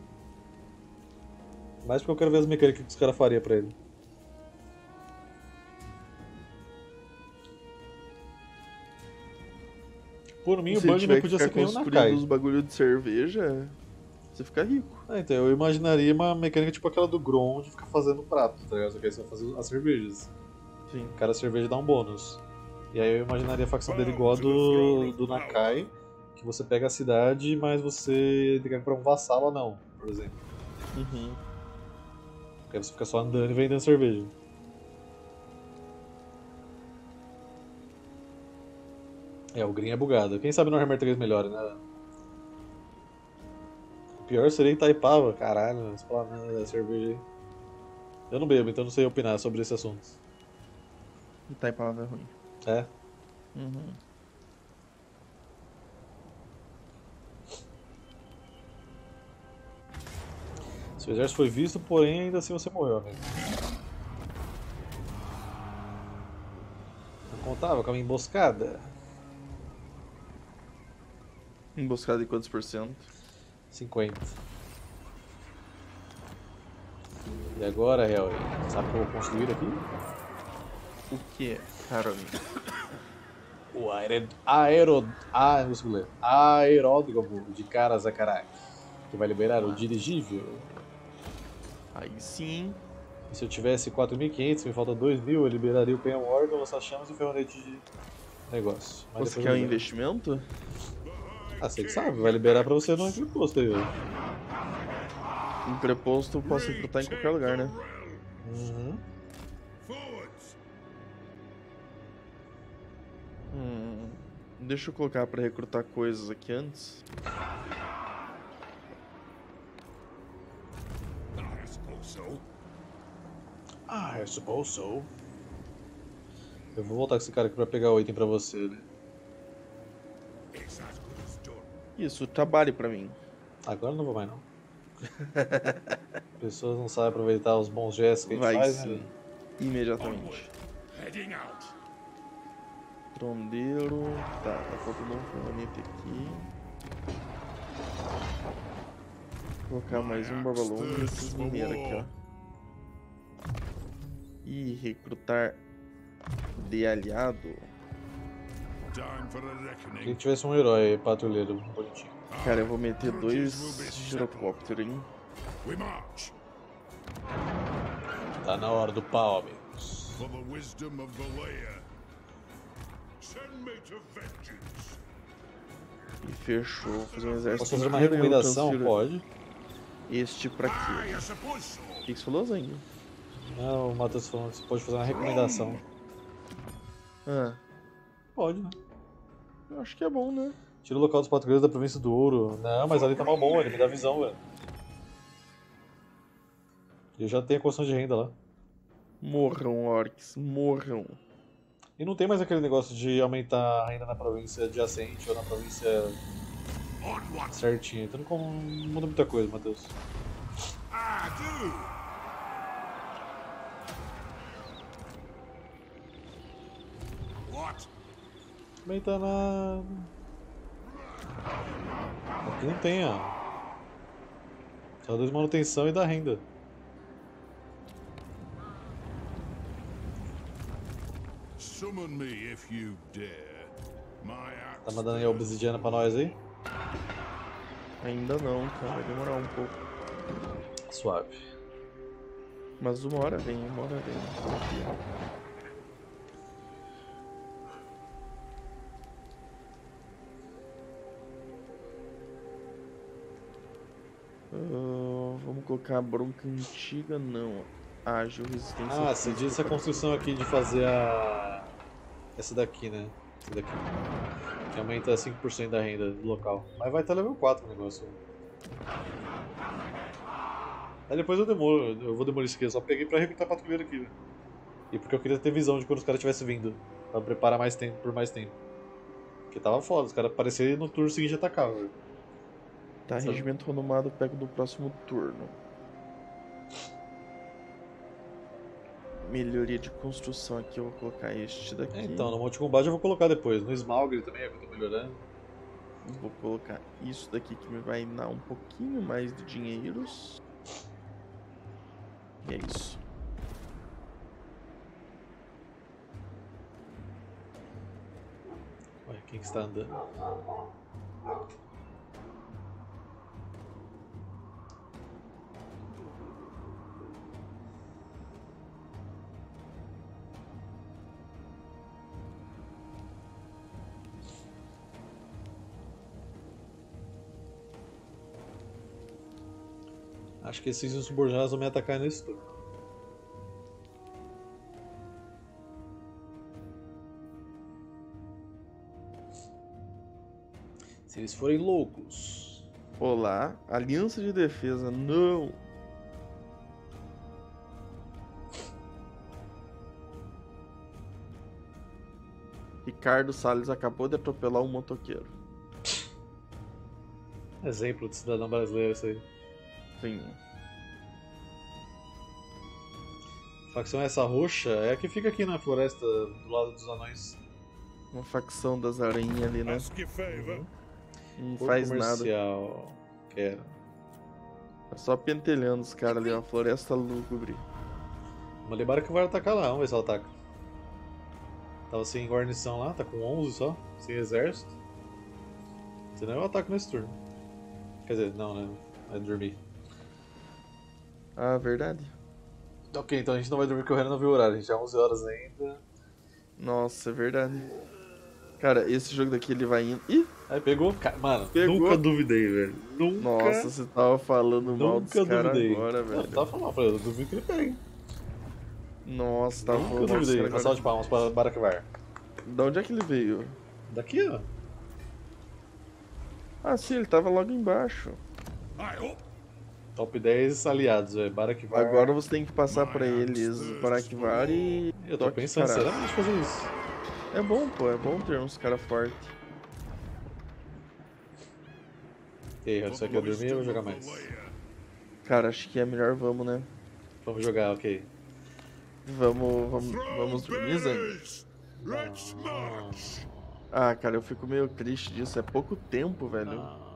S2: Mas porque eu quero ver as mecânicas que os caras fariam pra ele. Por mim, o
S1: Se
S2: Bugman
S1: tiver que
S2: podia
S1: ficar
S2: ser que nem o
S1: construindo
S2: Nakai.
S1: os bagulho de cerveja, você fica rico.
S2: Então, eu imaginaria uma mecânica tipo aquela do Grom, de ficar fazendo prato, tá ligado? Só que aí você vai fazer as cervejas.
S1: Sim.
S2: Cada cerveja dá um bônus. E aí eu imaginaria a facção dele igual a do Nakai, que você pega a cidade, mas você tem que comprar um vassalo ou não, por exemplo.
S1: Uhum.
S2: Porque aí você fica só andando e vendendo cerveja. O Green é bugado. Quem sabe no Warhammer 3 melhora, né? O pior seria Itaipava, caralho, essa palavra da cerveja aí. Eu não bebo, então não sei opinar sobre esse assunto.
S1: Itaipava é ruim.
S2: É?
S1: Uhum.
S2: Seu exército foi visto, porém ainda assim você morreu, amigo. Não contava com a minha emboscada?
S1: Emboscada de quantos por cento?
S2: 50. E agora, Hel, sabe o que eu vou construir aqui?
S1: O que é, caro amigo?
S2: O aeródromo de Karazakarak, que vai liberar o dirigível.
S1: Aí sim.
S2: E se eu tivesse 4.500, me falta 2.000, eu liberaria o Penham Organ, lançar chamas e o ferronete de negócio. Mas
S1: Você quer um investimento?
S2: Ah, você que sabe, vai liberar pra você no entreposto aí, velho.
S1: Entreposto eu posso recrutar em qualquer lugar, né?
S2: Uhum.
S1: Deixa eu colocar pra recrutar coisas aqui antes.
S2: I suppose so. Eu vou voltar com esse cara aqui pra pegar o item pra você, né?
S1: Isso, trabalhe pra mim.
S2: Agora não vou mais não. Pessoas não sabem aproveitar os bons gestos que a gente
S1: Vai
S2: faz,
S1: sim.
S2: né?
S1: Imediatamente. Trondeiro. Tá faltando um fermanete aqui. Vou colocar mais um barbalão e esses mineiros aqui, ó. E recrutar de aliado.
S2: Quem tivesse um herói patrulheiro bonitinho.
S1: Cara, eu vou meter 2 girocópteros, hein?
S2: Tá na hora do pau, amigos.
S1: E fechou. Vou fazer um exército.
S2: Posso fazer uma
S1: inteiro, eu
S2: recomendação?
S1: transfiro
S2: Pode.
S1: Este pra quê? O que você falou, Zenho?
S2: Não, o Matheus falando que você pode fazer uma recomendação.
S1: Ah,
S2: Pode, né?
S1: eu acho que é bom, né?
S2: Tira o local dos patrulheiros da província do Ouro. Não, mas ali tá mal bom, ele me dá visão, velho. Eu já tenho a construção de renda lá.
S1: Morram, orcs, morram.
S2: E não tem mais aquele negócio de aumentar a renda na província adjacente ou na província certinha. Então não muda muita coisa, Matheus. Aumentar na... Aqui não tem, ó. Só 2 manutenção e dá renda. Tá mandando aí a obsidiana pra nós aí?
S1: Ainda não, cara. Vai demorar um pouco.
S2: Suave.
S1: Mas uma hora vem, uma hora vem. Vamos colocar a bronca antiga, não. Ágil, resistência.
S2: Ah, você diz essa construção aqui de fazer a... Essa daqui, né? Essa daqui. Que aumenta 5% da renda do local. Mas vai até level 4 o negócio. Aí depois eu vou demolir isso aqui. Eu só peguei pra recrutar patrulheiro aqui, velho. E porque eu queria ter visão de quando os caras estivessem vindo. Pra preparar mais tempo, por mais tempo. Porque tava foda, os caras apareceram no turno seguinte e atacavam, velho.
S1: Tá, regimento renomado, pego do próximo turno. Melhoria de construção aqui, eu vou colocar este daqui.
S2: Então, no Monte Combate eu vou colocar depois. No Smaugre também é que eu tô melhorando.
S1: Vou colocar isso daqui que me vai dar um pouquinho mais de dinheiros. E é isso.
S2: Ué, Quem que está andando? Acho que esses insubordinados vão me atacar nesse turno. Se eles forem loucos.
S1: Olá, aliança de defesa, não! Ricardo Salles acabou de atropelar um motoqueiro.
S2: Exemplo de cidadão brasileiro isso aí.
S1: Sim.
S2: Facção essa roxa é a que fica aqui na floresta do lado dos anões.
S1: Uma facção das aranhas ali, né?
S3: Ask your favor.
S1: Não
S2: Porto
S1: faz nada.
S2: comercial. Quero.
S1: É só pentelhando os caras ali, uma floresta lúgubre.
S2: Malibara que vai atacar lá, vamos ver se ela ataca. Tava sem guarnição lá, tá com 11 só, sem exército. Senão eu ataco nesse turno. Quer dizer, não, né? Vai dormir.
S1: Ah, verdade.
S2: Ok, então a gente não vai dormir porque o Renan não viu o horário, a gente é 11 horas ainda.
S1: Nossa, é verdade. Cara, esse jogo daqui ele vai indo. Ih!
S2: Aí pegou, mano,
S1: Pegou.
S2: nunca duvidei, velho. Nunca.
S1: Nossa, você tava falando mal dos
S2: Nunca
S1: caras
S2: duvidei.
S1: agora,
S2: Não,
S1: velho.
S2: tava falando mal, falei, eu duvido que ele pegue.
S1: Nossa, tava
S2: Nunca
S1: falando mal dos
S2: duvidei.
S1: caras
S2: Uma salva de
S1: agora.
S2: palmas para Barakvar.
S1: Da onde é que ele veio?
S2: Daqui, ó.
S1: Ah, sim, ele tava logo embaixo.
S3: I hope
S2: Top 10 aliados, velho. Barakvar.
S1: Agora você tem que passar pra eles Barakvar e.
S2: Eu tô
S1: Toque
S2: pensando,
S1: caralho.
S2: seriamente fazer isso.
S1: É bom, pô, é bom ter uns caras fortes.
S2: E aí, você quer dormir ou vou jogar mais?
S1: Cara, acho que é melhor vamos, né?
S2: Vamos jogar, ok.
S1: Vamos dormir, Zé?
S3: Let's march.
S1: Ah, cara, eu fico meio triste disso. É pouco tempo, velho.